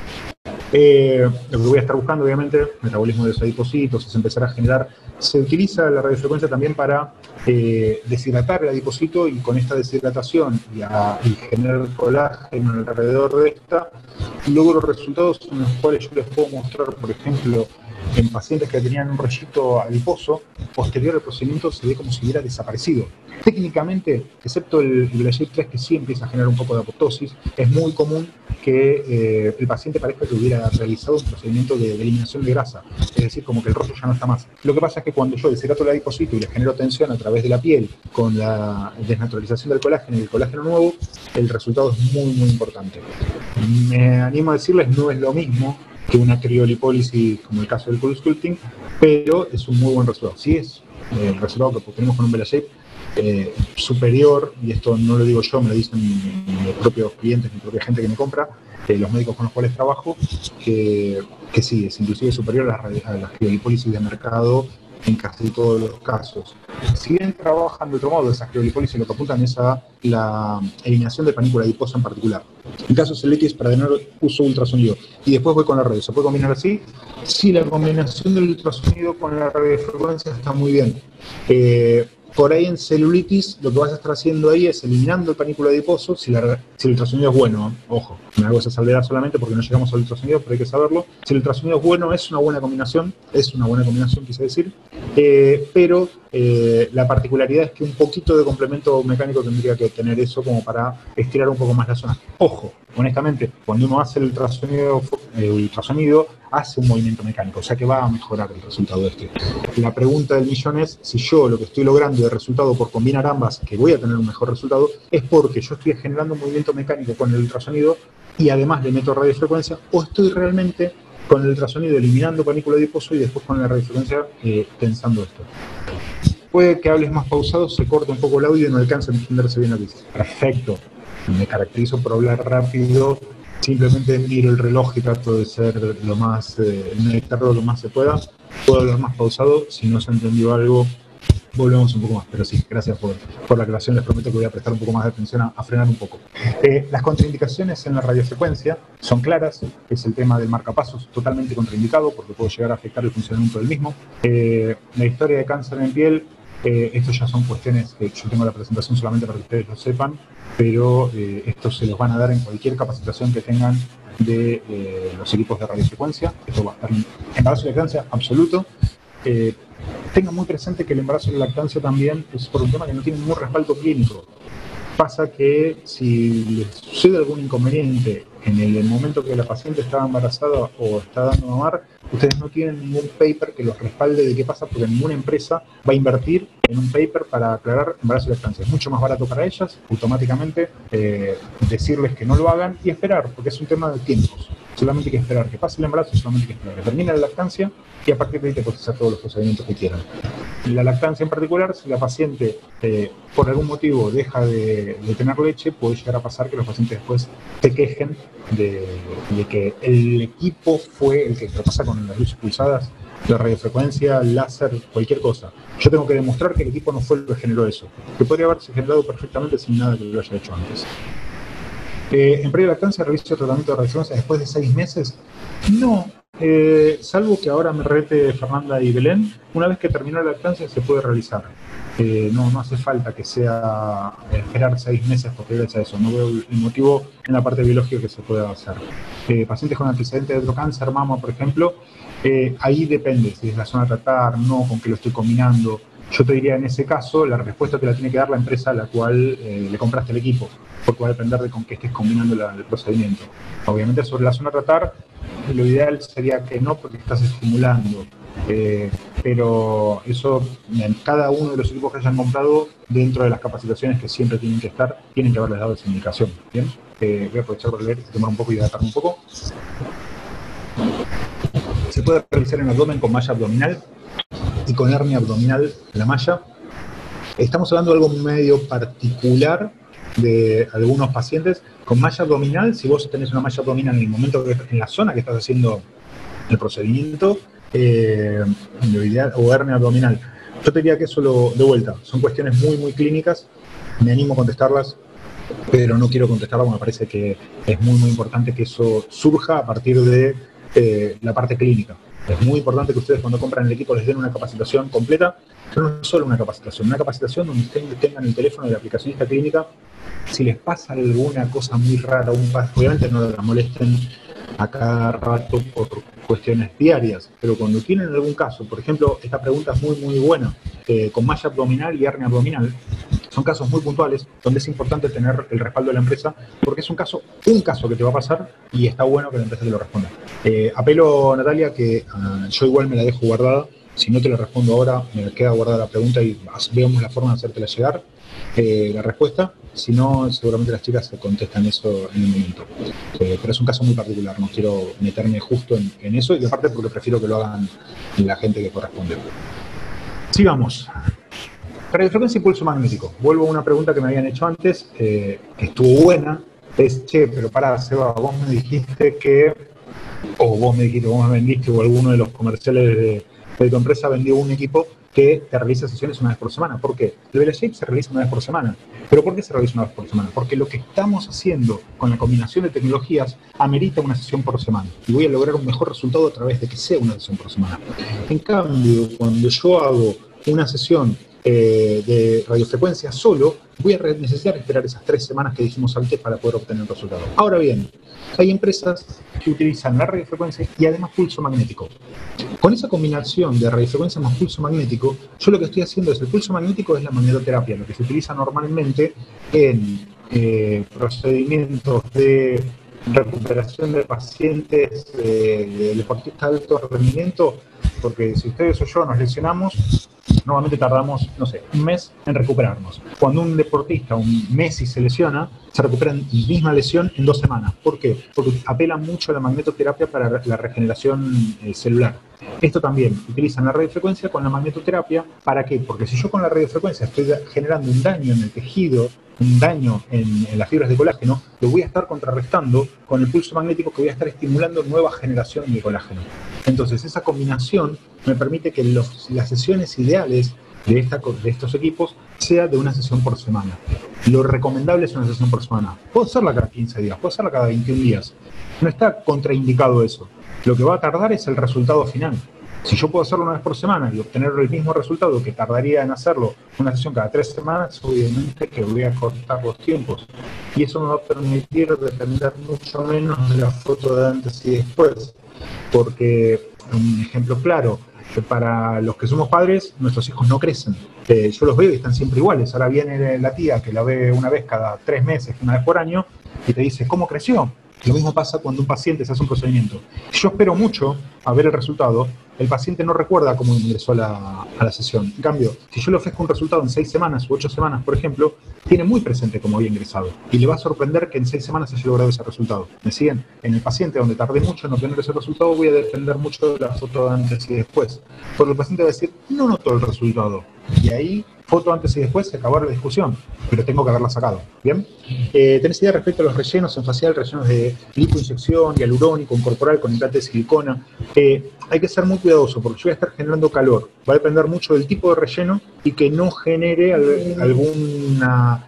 Lo que voy a estar buscando, obviamente, metabolismo de los adipocitos, es empezar a generar. Se utiliza la radiofrecuencia también para deshidratar el adipocito, y con esta deshidratación y generar colágeno alrededor de esta, logro resultados en los cuales yo les puedo mostrar, por ejemplo, en pacientes que tenían un rellito adiposo, posterior al procedimiento se ve como si hubiera desaparecido. Técnicamente, excepto el VelaShape 3, que sí empieza a generar un poco de apoptosis, es muy común que el paciente parezca que hubiera realizado un procedimiento de eliminación de grasa, es decir, como que el rostro ya no está más. Lo que pasa es que cuando yo deshidrato el adipocito y le genero tensión a través de la piel con la desnaturalización del colágeno y el colágeno nuevo, el resultado es muy, muy importante. Me animo a decirles, no es lo mismo que una criolipólisis como el caso del cold sculpting, pero es un muy buen resultado. Sí es el resultado que tenemos con un VelaShape superior, y esto no lo digo yo, me lo dicen mis propios clientes, mi propia gente que me compra, los médicos con los cuales trabajo, que sí, es inclusive superior a las criolipólisis de mercado en casi todos los casos. Si bien trabajan de otro modo, esas criolipólisis lo que apuntan es a la eliminación de panícula adiposa en particular. En caso de celulitis, para tener uso ultrasonido. Y después voy con la radio. ¿Se puede combinar así? Sí, la combinación del ultrasonido con la radiofrecuencia está muy bien. Por ahí en celulitis, lo que vas a estar haciendo ahí es eliminando el panículo adiposo, si el ultrasonido es bueno, ojo, me hago esa salvedad solamente porque no llegamos al ultrasonido, pero hay que saberlo. Si el ultrasonido es bueno, es una buena combinación, quise decir, pero la particularidad es que un poquito de complemento mecánico tendría que tener eso como para estirar un poco más la zona. Ojo, honestamente, cuando uno hace el ultrasonido hace un movimiento mecánico, o sea que va a mejorar el resultado de este. La pregunta del millón es, si yo lo que estoy logrando de resultado por combinar ambas, que voy a tener un mejor resultado, es porque yo estoy generando un movimiento mecánico con el ultrasonido y además le meto radiofrecuencia, o estoy realmente con el ultrasonido eliminando panículo adiposo y después con la radiofrecuencia tensando esto. Puede que hables más pausado, se corta un poco el audio y no alcanza a entenderse bien lo que dices. Perfecto. me caracterizo por hablar rápido, simplemente miro el reloj y trato de ser lo más, meditarlo lo más se pueda. Puedo hablar más pausado, si no se entendió algo, volvemos un poco más, pero sí, gracias por la aclaración, les prometo que voy a prestar un poco más de atención a frenar un poco. Las contraindicaciones en la radiofrecuencia son claras, es el tema del marcapasos, totalmente contraindicado porque puede llegar a afectar el funcionamiento del mismo. La historia de cáncer en piel, estos ya son cuestiones que yo tengo la presentación solamente para que ustedes lo sepan, pero estos se los van a dar en cualquier capacitación que tengan de los equipos de radiofrecuencia. Esto va a estar en embarazo y lactancia absoluto. Tengan muy presente que el embarazo y la lactancia también es por un tema que no tiene ningún respaldo clínico. Pasa que si les sucede algún inconveniente en el momento que la paciente está embarazada o está dando a mamar, ustedes no tienen ningún paper que los respalde de qué pasa, porque ninguna empresa va a invertir en un paper para aclarar embarazo y lactancia. Es mucho más barato para ellas, automáticamente, decirles que no lo hagan y esperar, porque es un tema de tiempos. Solamente hay que esperar que pase el embarazo, solamente hay que esperar que termine la lactancia y a partir de ahí te puedes hacer todos los procedimientos que quieran. La lactancia en particular, si la paciente por algún motivo deja de tener leche, puede llegar a pasar que los pacientes después se quejen de que el equipo fue el que pasa con las luces pulsadas, la radiofrecuencia, láser, cualquier cosa. Yo tengo que demostrar que el equipo no fue el que generó eso, que podría haberse generado perfectamente sin nada que lo haya hecho antes. En previa lactancia, reviso tratamiento de radiofrecuencia después de 6 meses. No, salvo que ahora me rete Fernanda y Belén, una vez que terminó la lactancia se puede realizar. No hace falta que sea esperar 6 meses posteriores a eso. No veo el motivo en la parte biológica que se pueda hacer. Pacientes con antecedentes de otro cáncer, mama, por ejemplo, ahí depende si es la zona a tratar, no, con qué lo estoy combinando. Yo te diría en ese caso, la respuesta te la tiene que dar la empresa a la cual le compraste el equipo, porque va a depender de con qué estés combinando el procedimiento. Obviamente sobre la zona a tratar, lo ideal sería que no, porque estás estimulando. Pero eso, en cada uno de los equipos que hayan comprado, dentro de las capacitaciones que siempre tienen que estar, tienen que haberles dado esa indicación. ¿Bien? Voy a aprovechar para leer, tomar un poco y adaptarme un poco. Se puede realizar en abdomen con malla abdominal y con hernia abdominal la malla. Estamos hablando de algo medio particular de algunos pacientes. Con malla abdominal, si vos tenés una malla abdominal en el momento que, en la zona que estás haciendo el procedimiento, lo ideal, o hernia abdominal, yo te diría que eso de vuelta, son cuestiones muy, muy clínicas, me animo a contestarlas, pero no quiero contestarlas porque me parece que es muy, muy importante que eso surja a partir de la parte clínica. Es muy importante que ustedes cuando compran el equipo les den una capacitación completa, pero no solo una capacitación donde ustedes tengan el teléfono de la aplicacionista clínica. Si les pasa alguna cosa muy rara, obviamente no la molesten a cada rato por cuestiones diarias, pero cuando tienen algún caso, por ejemplo, esta pregunta es muy, muy buena, con malla abdominal y hernia abdominal, son casos muy puntuales donde es importante tener el respaldo de la empresa, porque es un caso que te va a pasar y está bueno que la empresa te lo responda. Apelo, Natalia, que yo igual me la dejo guardada. Si no te la respondo ahora, me queda guardada la pregunta y veamos la forma de hacértela llegar, la respuesta. Si no, seguramente las chicas se contestan eso en un momento. Pero es un caso muy particular, no quiero meterme justo en eso, y aparte porque prefiero que lo hagan la gente que corresponde. Sigamos. Radiofrecuencia y pulso magnético. Vuelvo a una pregunta que me habían hecho antes, que estuvo buena. Es, pero pará, Seba, vos me dijiste que, vos me vendiste, o alguno de los comerciales de tu empresa vendió un equipo que te realiza sesiones una vez por semana. ¿Por qué? Lo de la Shape se realiza una vez por semana. ¿Pero por qué se realiza una vez por semana? Porque lo que estamos haciendo con la combinación de tecnologías amerita una sesión por semana. Y voy a lograr un mejor resultado a través de que sea una sesión por semana. En cambio, cuando yo hago una sesión de radiofrecuencia solo, voy a necesitar esperar esas 3 semanas que dijimos antes para poder obtener el resultado. Ahora bien, hay empresas que utilizan la radiofrecuencia y además pulso magnético. Con esa combinación de radiofrecuencia más pulso magnético, yo lo que estoy haciendo es, el pulso magnético es la magnetoterapia, lo que se utiliza normalmente en procedimientos de recuperación de pacientes de deportistas de alto rendimiento, porque si ustedes o yo nos lesionamos, normalmente tardamos, no sé, un mes en recuperarnos. Cuando un deportista, un Messi, se lesiona, se recupera en la misma lesión en 2 semanas. ¿Por qué? Porque apela mucho a la magnetoterapia para la regeneración celular. Esto también utilizan la radiofrecuencia con la magnetoterapia. ¿Para qué? Porque si yo con la radiofrecuencia estoy generando un daño en el tejido, un daño en las fibras de colágeno, lo voy a estar contrarrestando con el pulso magnético, que voy a estar estimulando nueva generación de colágeno. Entonces, esa combinación me permite que las sesiones ideales de estos equipos sea de una sesión por semana. Lo recomendable es una sesión por semana. Puedo hacerla cada 15 días, puedo hacerla cada 21 días. No está contraindicado eso. Lo que va a tardar es el resultado final. Si yo puedo hacerlo una vez por semana y obtener el mismo resultado que tardaría en hacerlo una sesión cada 3 semanas, obviamente que voy a cortar los tiempos. Y eso me va a permitir depender mucho menos de la foto de antes y después. Porque, un ejemplo claro, que para los que somos padres, nuestros hijos no crecen. Yo los veo y están siempre iguales. Ahora viene la tía que la ve una vez cada 3 meses, una vez por año, y te dice, ¿cómo creció? Lo mismo pasa cuando un paciente se hace un procedimiento. Yo espero mucho a ver el resultado, el paciente no recuerda cómo ingresó a la sesión. En cambio, si yo le ofrezco un resultado en 6 semanas u 8 semanas, por ejemplo, tiene muy presente cómo había ingresado. Y le va a sorprender que en 6 semanas haya logrado ese resultado. ¿Me siguen? En el paciente, donde tardé mucho en obtener ese resultado, voy a depender mucho de la foto antes y después. Porque el paciente va a decir, no noto el resultado. Y ahí, foto antes y después, se acabó la discusión, pero tengo que haberla sacado. ¿Bien? ¿Tenés idea respecto a los rellenos en facial, rellenos de lipoinyección, hialurónico, corporal, con implante de silicona? Hay que ser muy cuidadoso porque yo voy a estar generando calor. Va a depender mucho del tipo de relleno y que no genere alguna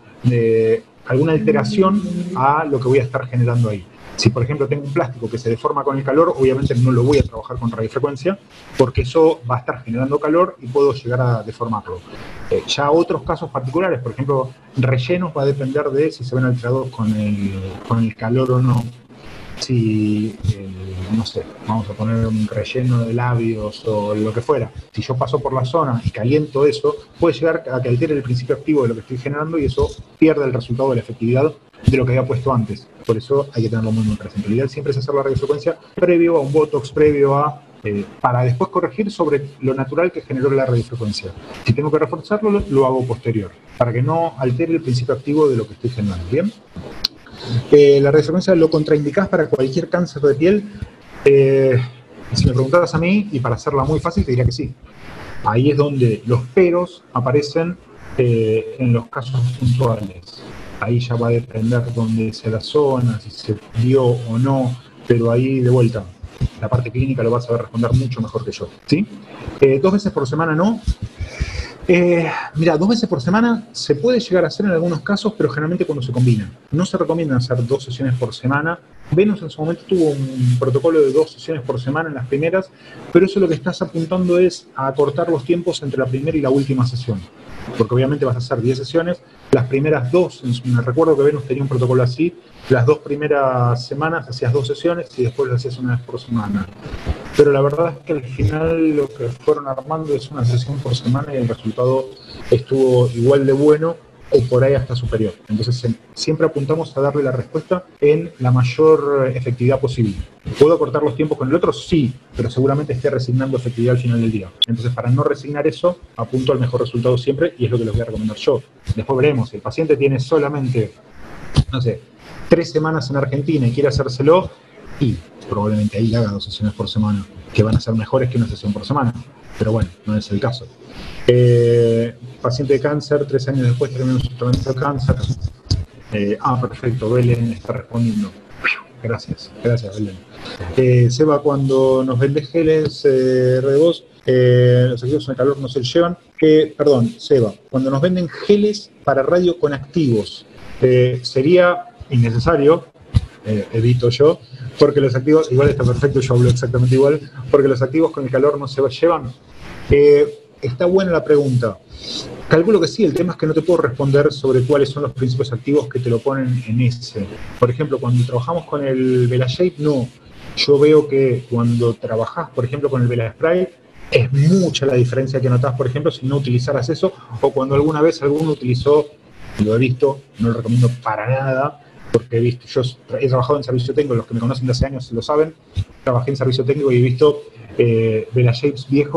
alteración a lo que voy a estar generando ahí. Si, por ejemplo, tengo un plástico que se deforma con el calor, obviamente no lo voy a trabajar con radiofrecuencia, porque eso va a estar generando calor y puedo llegar a deformarlo. Ya otros casos particulares, por ejemplo, rellenos, va a depender de si se ven alterados con el calor o no. Si, no sé, vamos a poner un relleno de labios o lo que fuera. Si yo paso por la zona y caliento eso, puede llegar a que altere el principio activo de lo que estoy generando y eso pierde el resultado de la efectividad de lo que había puesto antes. Por eso hay que tenerlo muy, muy presente. Lo ideal siempre es hacer la radiofrecuencia previo a un botox, previo a para después corregir sobre lo natural que generó la radiofrecuencia. Si tengo que reforzarlo, lo hago posterior, para que no altere el principio activo de lo que estoy generando. ¿Bien? La radiofrecuencia lo contraindicás para cualquier cáncer de piel. Si me preguntaras a mí, y para hacerla muy fácil, te diría que sí. Ahí es donde los peros aparecen en los casos puntuales. Ahí ya va a depender dónde sea la zona, si se dio o no, pero ahí de vuelta, la parte clínica lo vas a saber responder mucho mejor que yo, ¿sí? 2 veces por semana no. Mira, 2 veces por semana se puede llegar a hacer en algunos casos, pero generalmente cuando se combinan. No se recomienda hacer 2 sesiones por semana. Venus en su momento tuvo un protocolo de 2 sesiones por semana en las primeras, pero eso lo que estás apuntando es a acortar los tiempos entre la primera y la última sesión. Porque obviamente vas a hacer 10 sesiones, las primeras 2, me recuerdo que Venus tenía un protocolo así, las 2 primeras semanas hacías 2 sesiones y después lo hacías una vez por semana. Pero la verdad es que al final lo que fueron armando es una sesión por semana y el resultado estuvo igual de bueno o por ahí hasta superior. Entonces siempre apuntamos a darle la respuesta en la mayor efectividad posible. ¿Puedo acortar los tiempos con el otro? Sí, pero seguramente esté resignando efectividad al final del día. Entonces, para no resignar eso, apunto al mejor resultado siempre y es lo que les voy a recomendar yo. Después veremos, si el paciente tiene solamente, no sé, 3 semanas en Argentina y quiere hacérselo, y probablemente ahí haga 2 sesiones por semana, que van a ser mejores que una sesión por semana. Pero bueno, no es el caso. Paciente de cáncer, 3 años después terminó su tratamiento de cáncer. Perfecto, Belén está respondiendo. Gracias Belén. Seba, cuando nos vende geles de voz, los activos en el calor no se llevan. Perdón, Seba, cuando nos venden geles para radio con activos, sería innecesario, evito yo, porque los activos, igual está perfecto, yo hablo exactamente igual, porque los activos con el calor no se llevan. Está buena la pregunta. Calculo que sí, el tema es que no te puedo responder sobre cuáles son los principios activos que te lo ponen en ese. Por ejemplo, cuando trabajamos con el VelaShape, no. Yo veo que cuando trabajás, por ejemplo, con el VelaSpray, es mucha la diferencia que notás, por ejemplo, si no utilizaras eso, o cuando alguna vez alguno utilizó, lo he visto, no lo recomiendo para nada, porque he visto, yo he trabajado en servicio técnico, los que me conocen de hace años lo saben, trabajé en servicio técnico y he visto VelaShapes viejos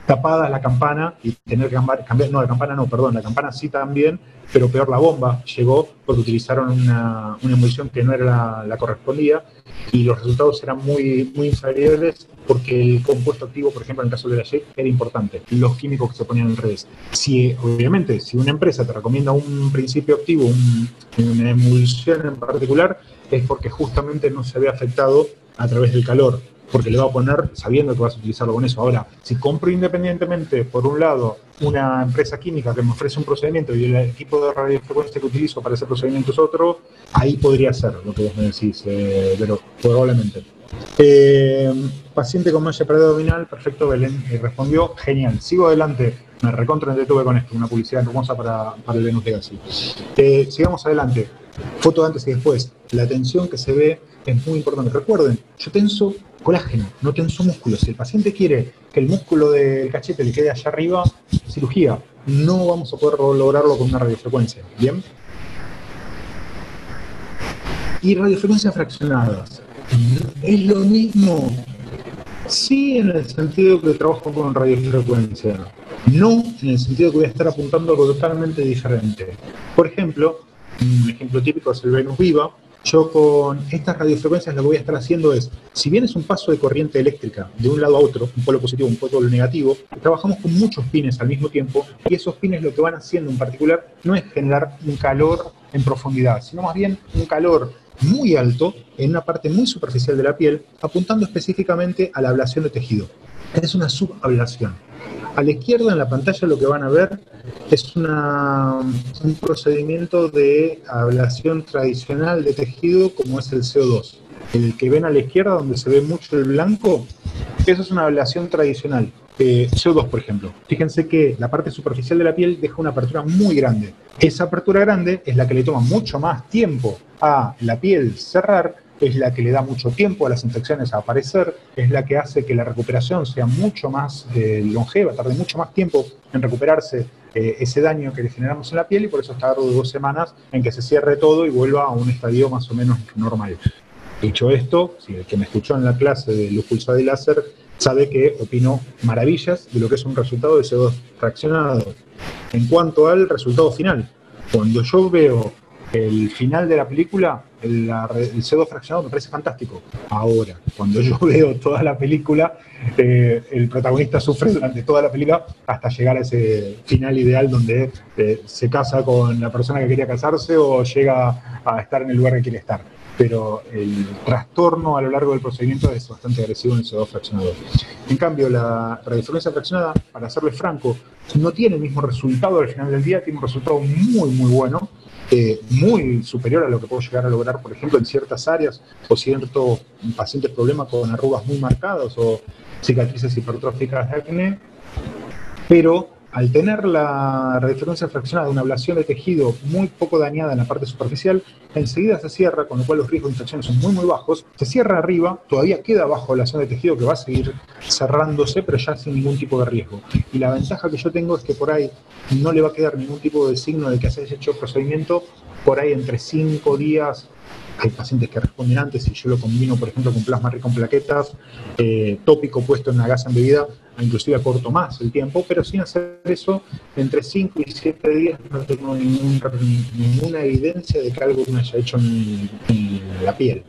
tapada la campana y tener que cambiar, no, la campana no, perdón, la campana sí también, pero peor la bomba llegó porque utilizaron una munición que no era la correspondida y los resultados eran muy, muy inferiores porque el compuesto activo, por ejemplo, en el caso de la Y, era importante, los químicos que se ponían en redes. Obviamente, si una empresa te recomienda un principio activo, una emulsión en particular, es porque justamente no se ve afectado a través del calor, porque le va a poner sabiendo que vas a utilizarlo con eso. Ahora, si compro independientemente, por un lado, una empresa química que me ofrece un procedimiento y el equipo de radiofrecuencia que utilizo para ese procedimiento es otro, ahí podría ser lo que vos me decís, pero probablemente. Paciente con malla preabdominal, perfecto, Belén respondió, genial. Sigo adelante, me recontra entretuve con esto, una publicidad hermosa para el Venus Legacy. Sigamos adelante, foto de antes y después. La tensión que se ve es muy importante. Recuerden, yo tenso colágeno, no tenso músculo. Si el paciente quiere que el músculo del cachete le quede allá arriba, cirugía. No vamos a poder lograrlo con una radiofrecuencia. ¿Bien? Y radiofrecuencias fraccionadas. ¿Es lo mismo? Sí, en el sentido que trabajo con radiofrecuencia. No en el sentido que voy a estar apuntando algo totalmente diferente. Por ejemplo, un ejemplo típico es el Venus Viva. Yo con estas radiofrecuencias lo que voy a estar haciendo es, si bien es un paso de corriente eléctrica de un lado a otro, un polo positivo, un polo negativo, trabajamos con muchos pines al mismo tiempo y esos pines lo que van haciendo en particular no es generar un calor en profundidad, sino más bien un calor muy alto en una parte muy superficial de la piel, apuntando específicamente a la ablación de tejido. Es una subablación. A la izquierda en la pantalla lo que van a ver es un procedimiento de ablación tradicional de tejido como es el CO2. El que ven a la izquierda donde se ve mucho el blanco, eso es una ablación tradicional. CO2, por ejemplo. Fíjense que la parte superficial de la piel deja una apertura muy grande. Esa apertura grande es la que le toma mucho más tiempo a la piel cerrar, es la que le da mucho tiempo a las infecciones a aparecer, es la que hace que la recuperación sea mucho más longeva, tarde mucho más tiempo en recuperarse ese daño que le generamos en la piel y por eso tarda 2 semanas en que se cierre todo y vuelva a un estadio más o menos normal. Dicho esto, si el que me escuchó en la clase de luz pulsada y láser sabe que opino maravillas de lo que es un resultado de CO2 fraccionado. En cuanto al resultado final, cuando yo veo el final de la película, el CO2 fraccionado me parece fantástico. Ahora, cuando yo veo toda la película, el protagonista sufre durante toda la película hasta llegar a ese final ideal donde se casa con la persona que quería casarse o llega a estar en el lugar que quiere estar. Pero el trastorno a lo largo del procedimiento es bastante agresivo en el CO2 fraccionado. En cambio, la radiofrecuencia fraccionada, para serles franco, no tiene el mismo resultado al final del día, tiene un resultado muy, muy bueno, muy superior a lo que puedo llegar a lograr, por ejemplo, en ciertas áreas o ciertos pacientes problemas con arrugas muy marcadas o cicatrices hipertróficas de acné, pero al tener la radiofrecuencia fraccionada, una ablación de tejido muy poco dañada en la parte superficial, enseguida se cierra, con lo cual los riesgos de infección son muy, muy bajos. Se cierra arriba, todavía queda abajo la ablación de tejido que va a seguir cerrándose, pero ya sin ningún tipo de riesgo. Y la ventaja que yo tengo es que por ahí no le va a quedar ningún tipo de signo de que hayas hecho el procedimiento por ahí entre 5 días. Hay pacientes que responden antes, y yo lo combino, por ejemplo, con plasma rico en plaquetas, tópico puesto en una gasa embebida, inclusive acorto más el tiempo, pero sin hacer eso, entre 5 y 7 días no tengo ninguna evidencia de que algo me haya hecho en la piel.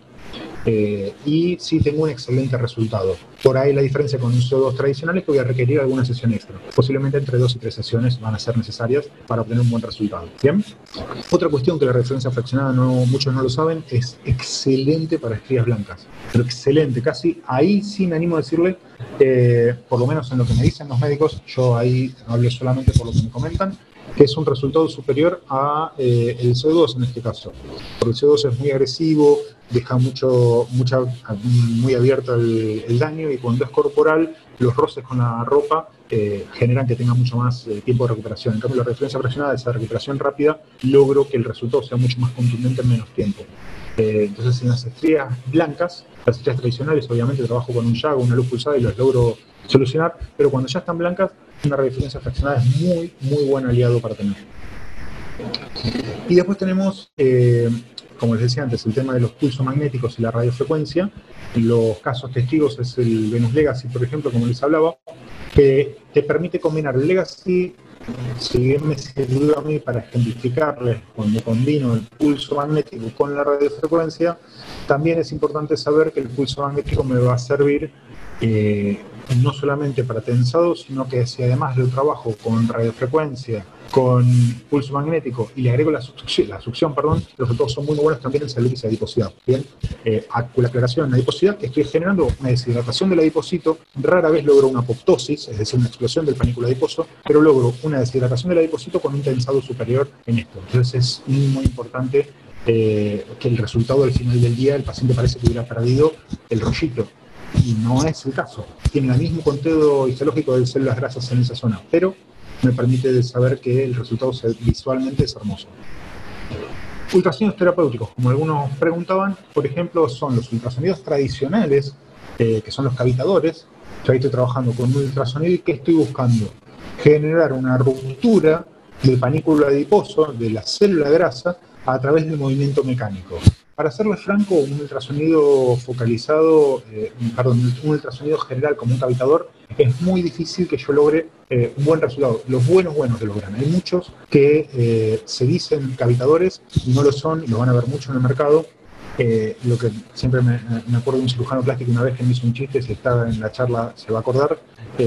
Y sí tengo un excelente resultado. Por ahí la diferencia con un CO2 tradicional es que voy a requerir alguna sesión extra. Posiblemente entre 2 y 3 sesiones van a ser necesarias para obtener un buen resultado. ¿Bien? Otra cuestión que la radiofrecuencia fraccionada muchos no lo saben, es excelente para estrías blancas. Pero excelente, casi ahí sí me animo a decirle, por lo menos en lo que me dicen los médicos, yo ahí hablo solamente por lo que me comentan, que es un resultado superior a el CO2 en este caso. Porque el CO2 es muy agresivo, deja muy abierto el daño, y cuando es corporal, los roces con la ropa generan que tenga mucho más tiempo de recuperación. En cambio, la radiofrecuencia fraccionada, esa recuperación rápida, logro que el resultado sea mucho más contundente en menos tiempo. Entonces, en las estrías blancas, las estrías tradicionales, obviamente trabajo con un YAG, una luz pulsada y los logro solucionar, pero cuando ya están blancas, una radiofrecuencia fraccionada es muy, muy buen aliado para tener. Y después tenemos, como les decía antes, el tema de los pulsos magnéticos y la radiofrecuencia. Los casos testigos es el Venus Legacy, por ejemplo, como les hablaba. que te permite combinar el legacy. Si bien me sirvió a mí para ejemplificarles cuando combino el pulso magnético con la radiofrecuencia, también es importante saber que el pulso magnético me va a servir no solamente para tensado, sino que si además lo trabajo con radiofrecuencia, con pulso magnético y le agrego la succión, los resultados son muy buenos también en salud y adiposidad. Bien, con la aclaración en la adiposidad, que estoy generando una deshidratación del adipocito, rara vez logro una apoptosis, es decir, una explosión del panículo adiposo, pero logro una deshidratación del adipocito con un tensado superior en esto. Entonces es muy importante que el resultado al final del día, el paciente parece que hubiera perdido el rollito. Y no es el caso. Tiene el mismo conteo histológico de células grasas en esa zona, pero me permite saber que el resultado visualmente es hermoso. Ultrasonidos terapéuticos, como algunos preguntaban, por ejemplo, son los ultrasonidos tradicionales, que son los cavitadores. Yo ahí estoy trabajando con un ultrasonido y ¿qué estoy buscando? Generar una ruptura del panículo adiposo, de la célula grasa, a través del movimiento mecánico. Para serles franco, un ultrasonido focalizado, un ultrasonido general como un cavitador, es muy difícil que yo logre un buen resultado. Los buenos lo logran. Hay muchos que se dicen cavitadores y no lo son, y lo van a ver mucho en el mercado. Lo que siempre me acuerdo de un cirujano plástico una vez que me hizo un chiste, si está en la charla se va a acordar.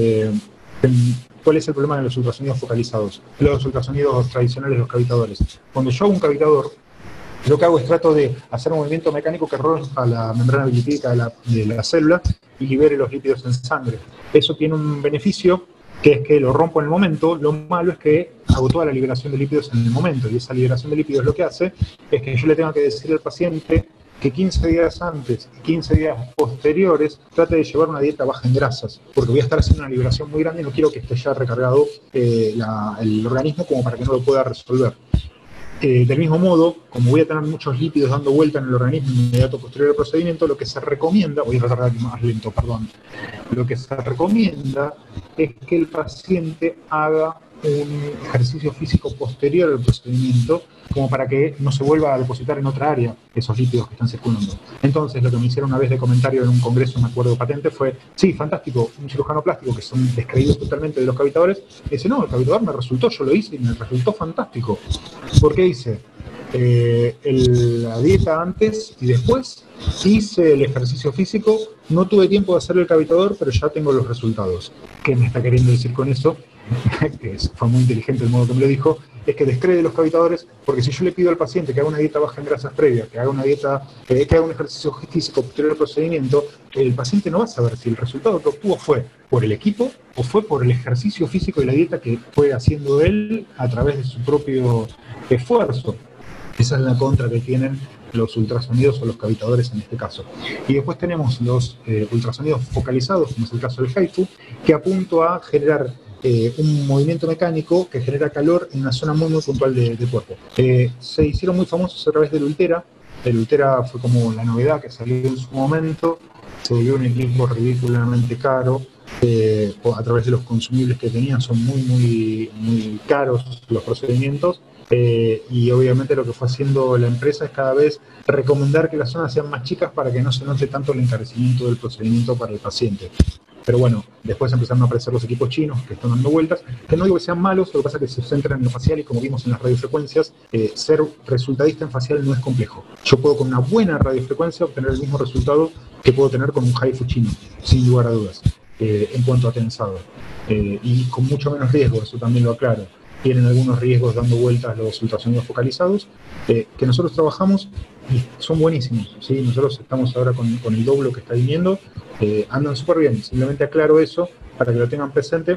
¿Cuál es el problema de los ultrasonidos focalizados? Los ultrasonidos tradicionales, los cavitadores. Cuando yo hago un cavitador, lo que hago es trato de hacer un movimiento mecánico que rompa la membrana lipídica de la célula y libere los lípidos en sangre. Eso tiene un beneficio, que es que lo rompo en el momento. Lo malo es que hago toda la liberación de lípidos en el momento, y esa liberación de lípidos lo que hace es que yo le tengo que decir al paciente que 15 días antes y 15 días posteriores trate de llevar una dieta baja en grasas, porque voy a estar haciendo una liberación muy grande y no quiero que esté ya recargado el organismo como para que no lo pueda resolver. Del mismo modo, como voy a tener muchos lípidos dando vuelta en el organismo inmediato posterior al procedimiento, lo que se recomienda, voy a tratar más lento, perdón, lo que se recomienda es que el paciente haga un ejercicio físico posterior al procedimiento, como para que no se vuelva a depositar en otra área esos lípidos que están circulando. Entonces, lo que me hicieron una vez de comentario en un congreso, me acuerdo patente, fue, sí, fantástico, un cirujano plástico, que son descreídos totalmente de los cavitadores, dice, no, el cavitador me resultó, yo lo hice y me resultó fantástico. ¿Por qué hice? La dieta antes y después, hice el ejercicio físico, no tuve tiempo de hacer el cavitador, pero ya tengo los resultados. ¿Qué me está queriendo decir con eso? Que fue muy inteligente el modo que me lo dijo, es que descree de los cavitadores, porque si yo le pido al paciente que haga una dieta baja en grasas previa, que haga una dieta, que haga un ejercicio físico posterior al procedimiento, el paciente no va a saber si el resultado que obtuvo fue por el equipo o fue por el ejercicio físico y la dieta que fue haciendo él a través de su propio esfuerzo. Esa es la contra que tienen los ultrasonidos o los cavitadores en este caso. Y después tenemos los ultrasonidos focalizados, como es el caso del HIFU, que apunto a generar un movimiento mecánico que genera calor en una zona muy puntual del cuerpo. Se hicieron muy famosos a través del Ultera. El Ultera fue como la novedad que salió en su momento, se volvió un equipo ridículamente caro, a través de los consumibles que tenían, son muy caros los procedimientos. Y obviamente lo que fue haciendo la empresa es cada vez recomendar que las zonas sean más chicas para que no se note tanto el encarecimiento del procedimiento para el paciente. Pero bueno, después empezaron a aparecer los equipos chinos que están dando vueltas, que no digo que sean malos, lo que pasa es que se centran en lo facial y como vimos en las radiofrecuencias, ser resultadista en facial no es complejo. Yo puedo con una buena radiofrecuencia obtener el mismo resultado que puedo tener con un HIFU chino, sin lugar a dudas, en cuanto a tensado. Y con mucho menos riesgo, eso también lo aclaro. Tienen algunos riesgos dando vueltas los ultrasonidos focalizados, que nosotros trabajamos y son buenísimos, ¿sí? Nosotros estamos ahora con el Doblo que está viniendo, andan súper bien. Simplemente aclaro eso para que lo tengan presente.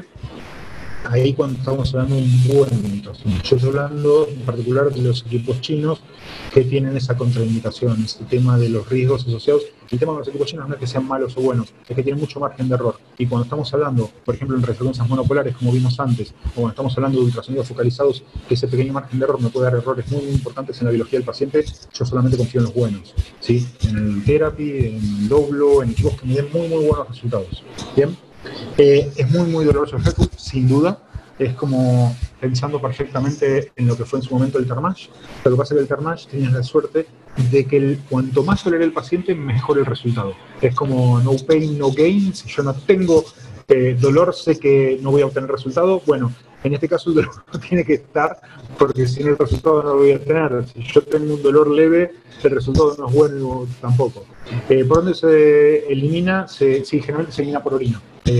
Ahí cuando estamos hablando de un buen ultrasonido. Yo estoy hablando en particular de los equipos chinos que tienen esa contraindicación, ese tema de los riesgos asociados. El tema de los equipos chinos no es que sean malos o buenos, es que tienen mucho margen de error. Y cuando estamos hablando, por ejemplo, en radiofrecuencias monopolares, como vimos antes, o cuando estamos hablando de ultrasonidos focalizados, que ese pequeño margen de error me puede dar errores muy importantes en la biología del paciente, yo solamente confío en los buenos, ¿sí? En el Therapy, en el Doblo, en equipos que me den muy buenos resultados. ¿Bien? Es muy doloroso el HIFU, sin duda. Es como pensando perfectamente en lo que fue en su momento el Thermage. Lo que pasa es que el Thermage tenías la suerte de que cuanto más tolere el paciente, mejor el resultado. Es como no pain, no gain. Si yo no tengo Dolor, sé que no voy a obtener resultado. Bueno, en este caso el dolor tiene que estar, porque si no el resultado no lo voy a tener. Si yo tengo un dolor leve, el resultado no es bueno tampoco. ¿Por dónde se elimina? Sí, generalmente se elimina por orina.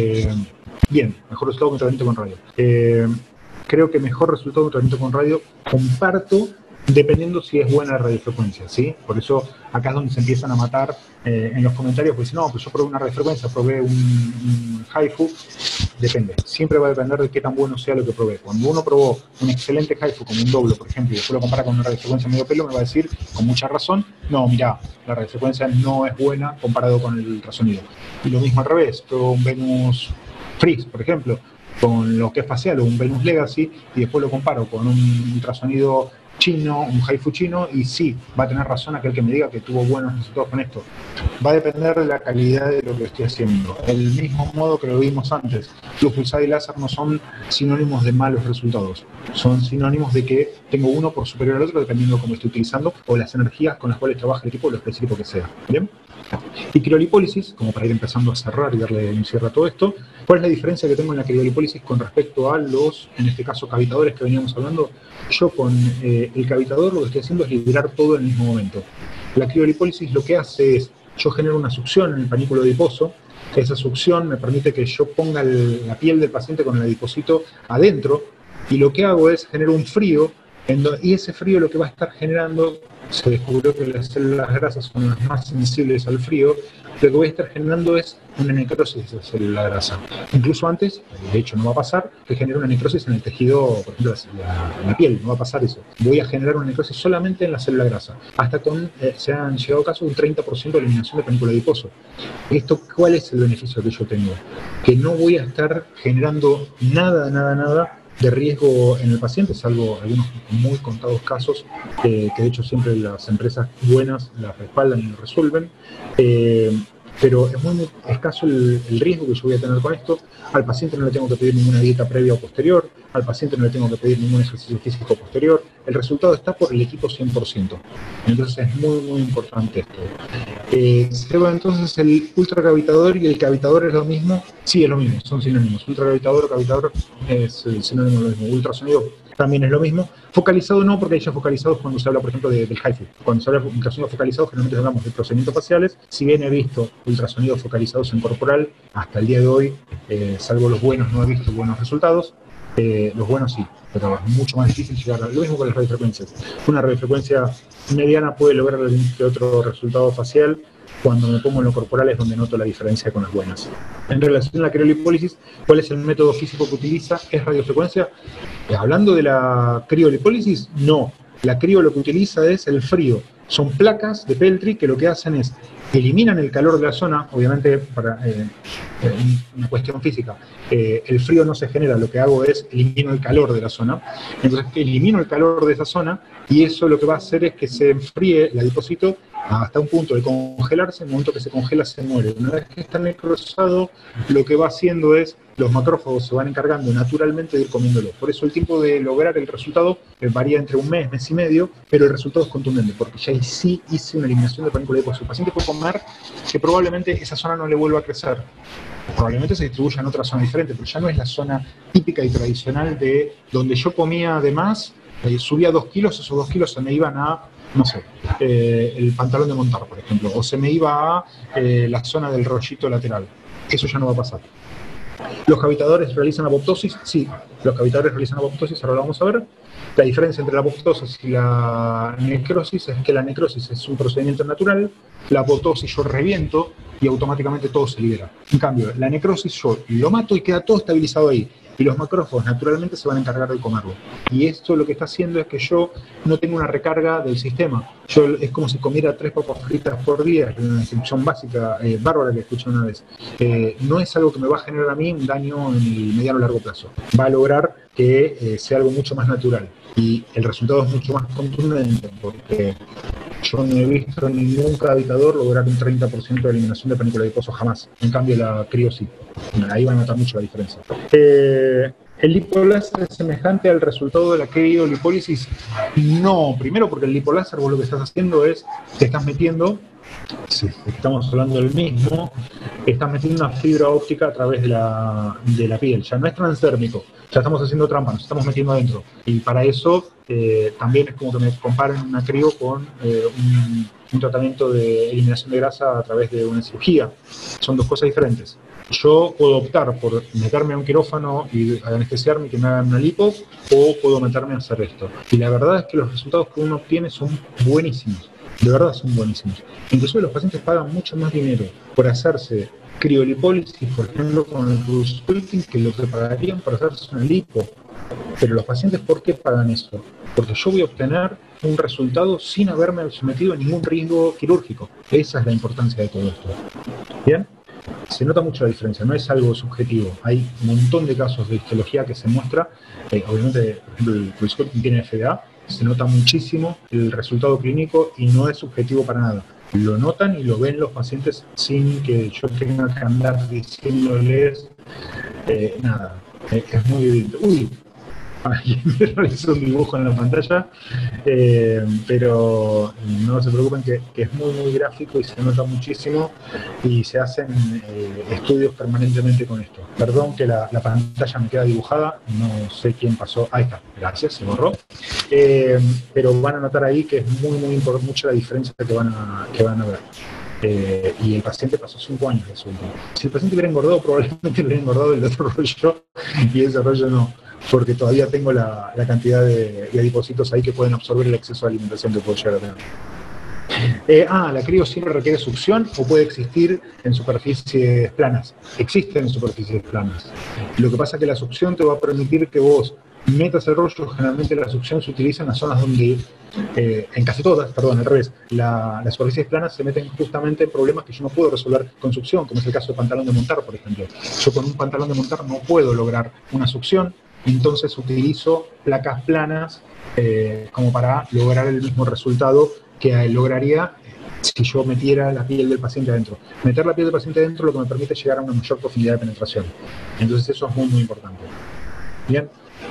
Bien, mejor resultado que un tratamiento con radio. Creo que mejor resultado de un tratamiento con radio comparto dependiendo si es buena la radiofrecuencia, ¿sí? Por eso acá es donde se empiezan a matar en los comentarios, pues no, pues yo probé una radiofrecuencia, probé un HIFU, depende, siempre va a depender de qué tan bueno sea lo que probé. Cuando uno probó un excelente HIFU como un Doblo, por ejemplo, y después lo compara con una radiofrecuencia medio pelo, me va a decir, con mucha razón, no, mirá, la radiofrecuencia no es buena comparado con el ultrasonido. Y lo mismo al revés, probé un Venus Freeze, por ejemplo, con lo que es facial o un Venus Legacy, y después lo comparo con un ultrasonido chino, un HIFU chino, y sí, va a tener razón aquel que me diga que tuvo buenos resultados con esto. Va a depender de la calidad de lo que estoy haciendo. El mismo modo que lo vimos antes, luz pulsada y láser no son sinónimos de malos resultados, son sinónimos de que tengo uno por superior al otro dependiendo de cómo estoy utilizando o las energías con las cuales trabaja el equipo o lo específico que sea. ¿Bien? Y criolipólisis, como para ir empezando a cerrar y darle un cierre a todo esto, ¿cuál es la diferencia que tengo en la criolipólisis con respecto a los, en este caso, cavitadores que veníamos hablando? Yo con el cavitador lo que estoy haciendo es liberar todo en el mismo momento. La criolipólisis lo que hace es, yo genero una succión en el panículo adiposo, esa succión me permite que yo ponga la piel del paciente con el adipocito adentro, y lo que hago es generar un frío, y ese frío lo que va a estar generando, se descubrió que las células grasas son las más sensibles al frío, lo que voy a estar generando es una necrosis de célula grasa. Incluso antes, de hecho no va a pasar, que genere una necrosis en el tejido, por ejemplo, en la piel, no va a pasar eso. Voy a generar una necrosis solamente en la célula grasa, hasta con, se han llegado casos de un 30% de eliminación de panículo adiposo. ¿Esto cuál es el beneficio que yo tengo? Que no voy a estar generando nada de riesgo en el paciente, salvo algunos muy contados casos que de hecho siempre las empresas buenas las respaldan y lo resuelven, pero es muy escaso el riesgo que yo voy a tener con esto. Al paciente no le tengo que pedir ninguna dieta previa o posterior, al paciente no le tengo que pedir ningún ejercicio físico posterior, el resultado está por el equipo 100%. Entonces es muy importante esto. Seba, entonces el ultracavitador y el cavitador es lo mismo. Sí, es lo mismo, son sinónimos. Ultracavitador o cavitador es el sinónimo de lo mismo. Ultrasonido también es lo mismo. Focalizado no, porque hay ya focalizados cuando se habla, por ejemplo, del HIFU. Cuando se habla de ultrasonido focalizado, generalmente hablamos de procedimientos faciales. Si bien he visto ultrasonidos focalizados en corporal, hasta el día de hoy, salvo los buenos, no he visto buenos resultados. Los buenos sí, pero es mucho más difícil llegar a lo mismo con las radiofrecuencias. Una radiofrecuencia mediana puede lograr algún que otro resultado facial. Cuando me pongo en lo corporal es donde noto la diferencia con las buenas. En relación a la criolipólisis, ¿cuál es el método físico que utiliza? ¿Es radiofrecuencia? Hablando de la criolipólisis, no. La crio lo que utiliza es el frío. Son placas de Peltri que lo que hacen es eliminan el calor de la zona, obviamente para una cuestión física. El frío no se genera, lo que hago es elimino el calor de la zona. Entonces elimino el calor de esa zona y eso lo que va a hacer es que se enfríe el adipocito hasta un punto de congelarse. En el momento que se congela se muere. Una vez que está necrosado, lo que va haciendo es los macrófagos se van encargando naturalmente de ir comiéndolo. Por eso el tiempo de lograr el resultado varía entre un mes y medio, pero el resultado es contundente, porque ya sí hice una eliminación de panículo adiposo. El paciente puede comer que probablemente esa zona no le vuelva a crecer. Probablemente se distribuya en otra zona diferente, pero ya no es la zona típica y tradicional de donde yo comía de más, subía 2 kilos, esos 2 kilos se me iban a, no sé, el pantalón de montar, por ejemplo, o se me iba a la zona del rollito lateral. Eso ya no va a pasar. ¿Los cavitadores realizan apoptosis? Sí, los cavitadores realizan apoptosis, ahora lo vamos a ver. La diferencia entre la apoptosis y la necrosis es que la necrosis es un procedimiento natural, la apoptosis yo reviento y automáticamente todo se libera. En cambio, la necrosis yo lo mato y queda todo estabilizado ahí. Y los macrófagos naturalmente se van a encargar de comerlo. Y esto lo que está haciendo es que yo no tengo una recarga del sistema. Es como si comiera 3 papas fritas por día, es una descripción básica, bárbara que escuché una vez. No es algo que me va a generar a mí un daño en el mediano o largo plazo. Va a lograr que sea algo mucho más natural. Y el resultado es mucho más contundente, porque yo no he visto ningún cavitador lograr un 30% de eliminación de panículo adiposo jamás. En cambio, la crio sí. Ahí va a notar mucho la diferencia. ¿El lipoláser es semejante al resultado de la criolipólisis? No. Primero, porque el lipoláser vos lo que estás haciendo es, te estás metiendo si estamos hablando del mismo, estás metiendo una fibra óptica a través de la piel. Ya no es transdérmico, ya estamos haciendo trampa, nos estamos metiendo adentro. Y para eso también es como que me comparen un acrío con un tratamiento de eliminación de grasa a través de una cirugía. Son dos cosas diferentes. Yo puedo optar por meterme a un quirófano y anestesiarme y que me hagan una lipo, o puedo meterme a hacer esto. Y la verdad es que los resultados que uno obtiene son buenísimos. De verdad son buenísimos. Incluso los pacientes pagan mucho más dinero por hacerse criolipólisis, por ejemplo, con el Bruce Splitting, que lo que pagarían por hacerse una lipo. Pero los pacientes, ¿por qué pagan eso? Porque yo voy a obtener un resultado sin haberme sometido a ningún riesgo quirúrgico. Esa es la importancia de todo esto. ¿Bien? Se nota mucho la diferencia, no es algo subjetivo. Hay un montón de casos de histología que se muestra, obviamente, por ejemplo, el Bruce Splitting tiene FDA, se nota muchísimo el resultado clínico y no es subjetivo para nada. Lo notan y lo ven los pacientes sin que yo tenga que andar diciéndoles nada. Es muy evidente. Uy, alguien me realizó un dibujo en la pantalla, pero no se preocupen que es muy, muy gráfico y se nota muchísimo y se hacen estudios permanentemente con esto. Perdón que la pantalla me queda dibujada, no sé quién pasó. Ahí está, gracias, se borró. Pero van a notar ahí que es muy, muy importante, mucho la diferencia que van a ver. Y el paciente pasó 5 años de su último. Si el paciente hubiera engordado, probablemente le hubiera engordado el otro rollo y ese rollo no, porque todavía tengo la cantidad de adipocitos ahí que pueden absorber el exceso de alimentación que puedo llegar a tener. ¿La crio siempre requiere succión o puede existir en superficies planas? Existe en superficies planas. Lo que pasa es que la succión te va a permitir que vos metas el rollo. Generalmente la succión se utiliza en las zonas donde, en casi todas, perdón, al revés, las superficies planas se meten justamente en problemas que yo no puedo resolver con succión, como es el caso del pantalón de montar, por ejemplo. Yo con un pantalón de montar no puedo lograr una succión, entonces utilizo placas planas como para lograr el mismo resultado que lograría si yo metiera la piel del paciente adentro. Meter la piel del paciente adentro lo que me permite llegar a una mayor profundidad de penetración. Entonces eso es muy, muy importante. Bien.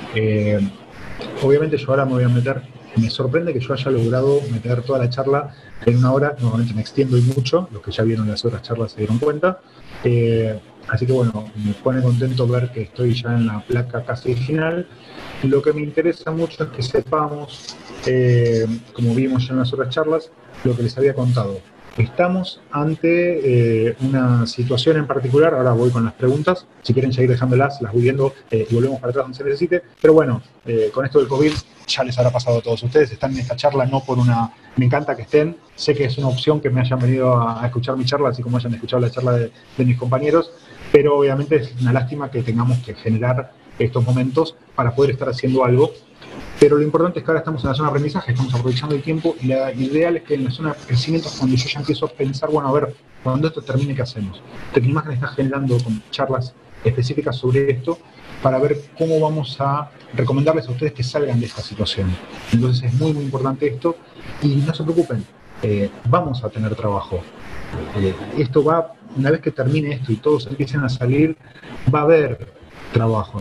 Obviamente yo ahora me voy a meter, me sorprende que yo haya logrado meter toda la charla en 1 hora. Normalmente me extiendo y mucho, los que ya vieron las otras charlas se dieron cuenta, así que bueno, me pone contento ver que estoy ya en la placa casi final. Lo que me interesa mucho es que sepamos, como vimos ya en las otras charlas, lo que les había contado. Estamos ante una situación en particular. Ahora voy con las preguntas. Si quieren seguir dejándolas, las voy viendo y volvemos para atrás donde se necesite. Pero bueno, con esto del COVID ya les habrá pasado a todos ustedes. Están en esta charla no por una... Me encanta que estén. Sé que es una opción que me hayan venido a escuchar mi charla, así como hayan escuchado la charla de mis compañeros. Pero obviamente es una lástima que tengamos que generar estos momentos para poder estar haciendo algo. Pero lo importante es que ahora estamos en la zona de aprendizaje, estamos aprovechando el tiempo y lo ideal es que en la zona de crecimiento es cuando yo ya empiezo a pensar, bueno, a ver, cuando esto termine, ¿qué hacemos? Tecnimagen está generando con charlas específicas sobre esto para ver cómo vamos a recomendarles a ustedes que salgan de esta situación. Entonces es muy, muy importante esto y no se preocupen, vamos a tener trabajo. Esto va, una vez que termine esto y todos empiecen a salir, va a haber trabajo.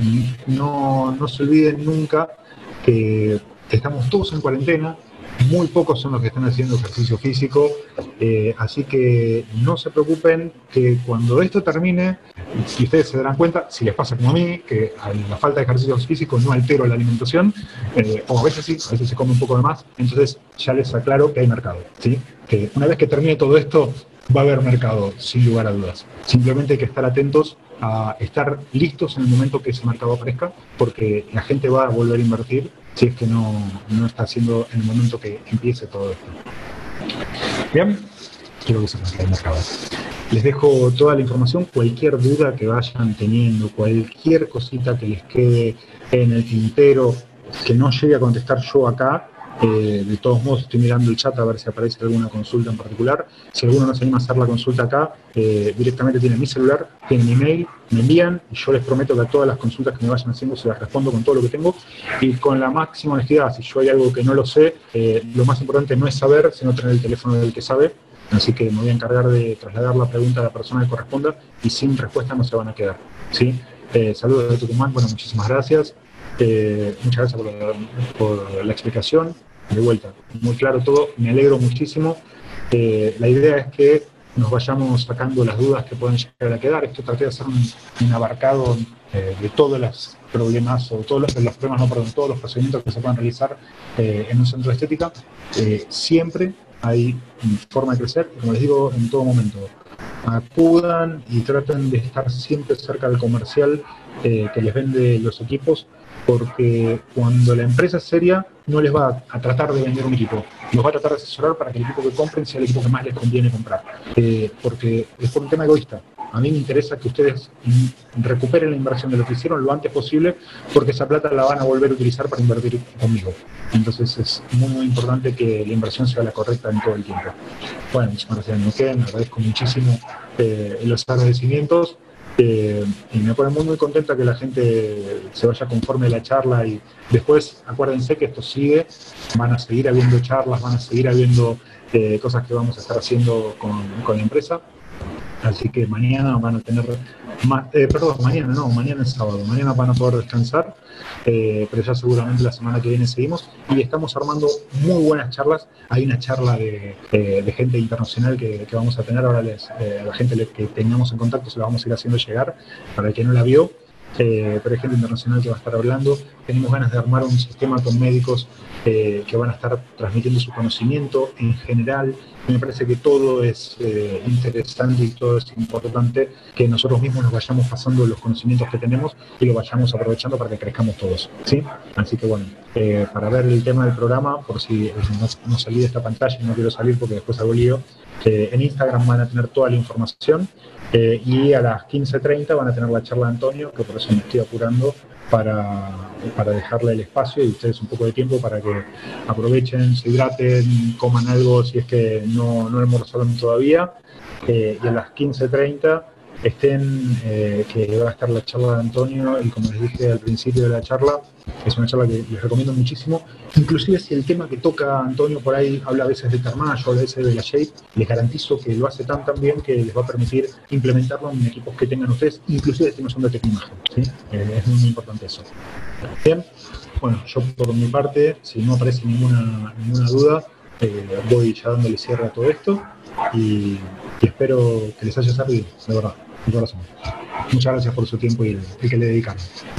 No se olviden nunca que estamos todos en cuarentena, muy pocos son los que están haciendo ejercicio físico, así que no se preocupen que cuando esto termine, si ustedes se darán cuenta, si les pasa como a mí, que a la falta de ejercicio físico no altero la alimentación, o a veces sí, a veces se come un poco de más, entonces ya les aclaro que hay mercado, ¿sí? Que una vez que termine todo esto, va a haber mercado, sin lugar a dudas. Simplemente hay que estar atentos a estar listos en el momento que ese mercado aparezca, porque la gente va a volver a invertir si es que no está haciendo en el momento que empiece todo esto. Bien, quiero que sepan que hay mercado. Les dejo toda la información, cualquier duda que vayan teniendo, cualquier cosita que les quede en el tintero, que no llegue a contestar yo acá. De todos modos estoy mirando el chat a ver si aparece alguna consulta en particular. Si alguno no se anima a hacer la consulta acá, directamente tienen mi celular, tienen mi mail, me envían y yo les prometo que a todas las consultas que me vayan haciendo se las respondo con todo lo que tengo y con la máxima honestidad. Si yo hay algo que no lo sé, lo más importante no es saber, sino tener el teléfono del que sabe. Así que me voy a encargar de trasladar la pregunta a la persona que corresponda y sin respuesta no se van a quedar, ¿sí? Saludos de Tucumán, bueno, muchísimas gracias. Muchas gracias por la explicación. De vuelta, muy claro todo, me alegro muchísimo La idea es que nos vayamos sacando las dudas que pueden llegar a quedar. Esto traté de hacer un abarcado de todos los problemas, o todos los problemas, no, perdón, todos los procedimientos que se puedan realizar en un centro de estética. Siempre hay forma de crecer, y como les digo, en todo momento, acudan y traten de estar siempre cerca del comercial que les vende los equipos, porque cuando la empresa es seria no les va a tratar de vender un equipo, los va a tratar de asesorar para que el equipo que compren sea el equipo que más les conviene comprar, porque es por un tema egoísta. A mí me interesa que ustedes recuperen la inversión de lo que hicieron lo antes posible, porque esa plata la van a volver a utilizar para invertir conmigo. Entonces es muy, muy importante que la inversión sea la correcta en todo el tiempo. Bueno, muchísimas gracias, Neuquén, agradezco muchísimo los agradecimientos. Y me pone muy, muy contenta que la gente se vaya conforme a la charla, y después acuérdense que esto sigue, van a seguir habiendo charlas, van a seguir habiendo cosas que vamos a estar haciendo con la empresa. Así que mañana van a tener, mañana es sábado, mañana van a poder descansar, pero ya seguramente la semana que viene seguimos, y estamos armando muy buenas charlas. Hay una charla de gente internacional que vamos a tener, ahora la gente que tengamos en contacto se la vamos a ir haciendo llegar, para el que no la vio, pero hay gente internacional que va a estar hablando. Tenemos ganas de armar un sistema con médicos que van a estar transmitiendo su conocimiento en general. Me parece que todo es interesante y todo es importante, que nosotros mismos nos vayamos pasando los conocimientos que tenemos y lo vayamos aprovechando para que crezcamos todos, ¿sí? Así que bueno, para ver el tema del programa, por si no salí de esta pantalla y no quiero salir porque después hago lío, en Instagram van a tener toda la información, y a las 15:30 van a tener la charla de Antonio, que por eso me estoy apurando para dejarle el espacio y ustedes un poco de tiempo para que aprovechen, se hidraten, coman algo si es que no almorzaron todavía, y a las 15:30 que va a estar la charla de Antonio, y como les dije al principio de la charla, es una charla que les recomiendo muchísimo. Inclusive si el tema que toca Antonio por ahí habla a veces de Carmayo, a veces de la Shape, les garantizo que lo hace tan bien que les va a permitir implementarlo en equipos que tengan ustedes, inclusive si no son de Tecnimagen, ¿sí? Es muy, muy importante eso. Bien, bueno, yo por mi parte, si no aparece ninguna duda, voy ya dándole cierre a todo esto, y espero que les haya servido, de verdad, de corazón. Muchas gracias por su tiempo y el que le dedicaron.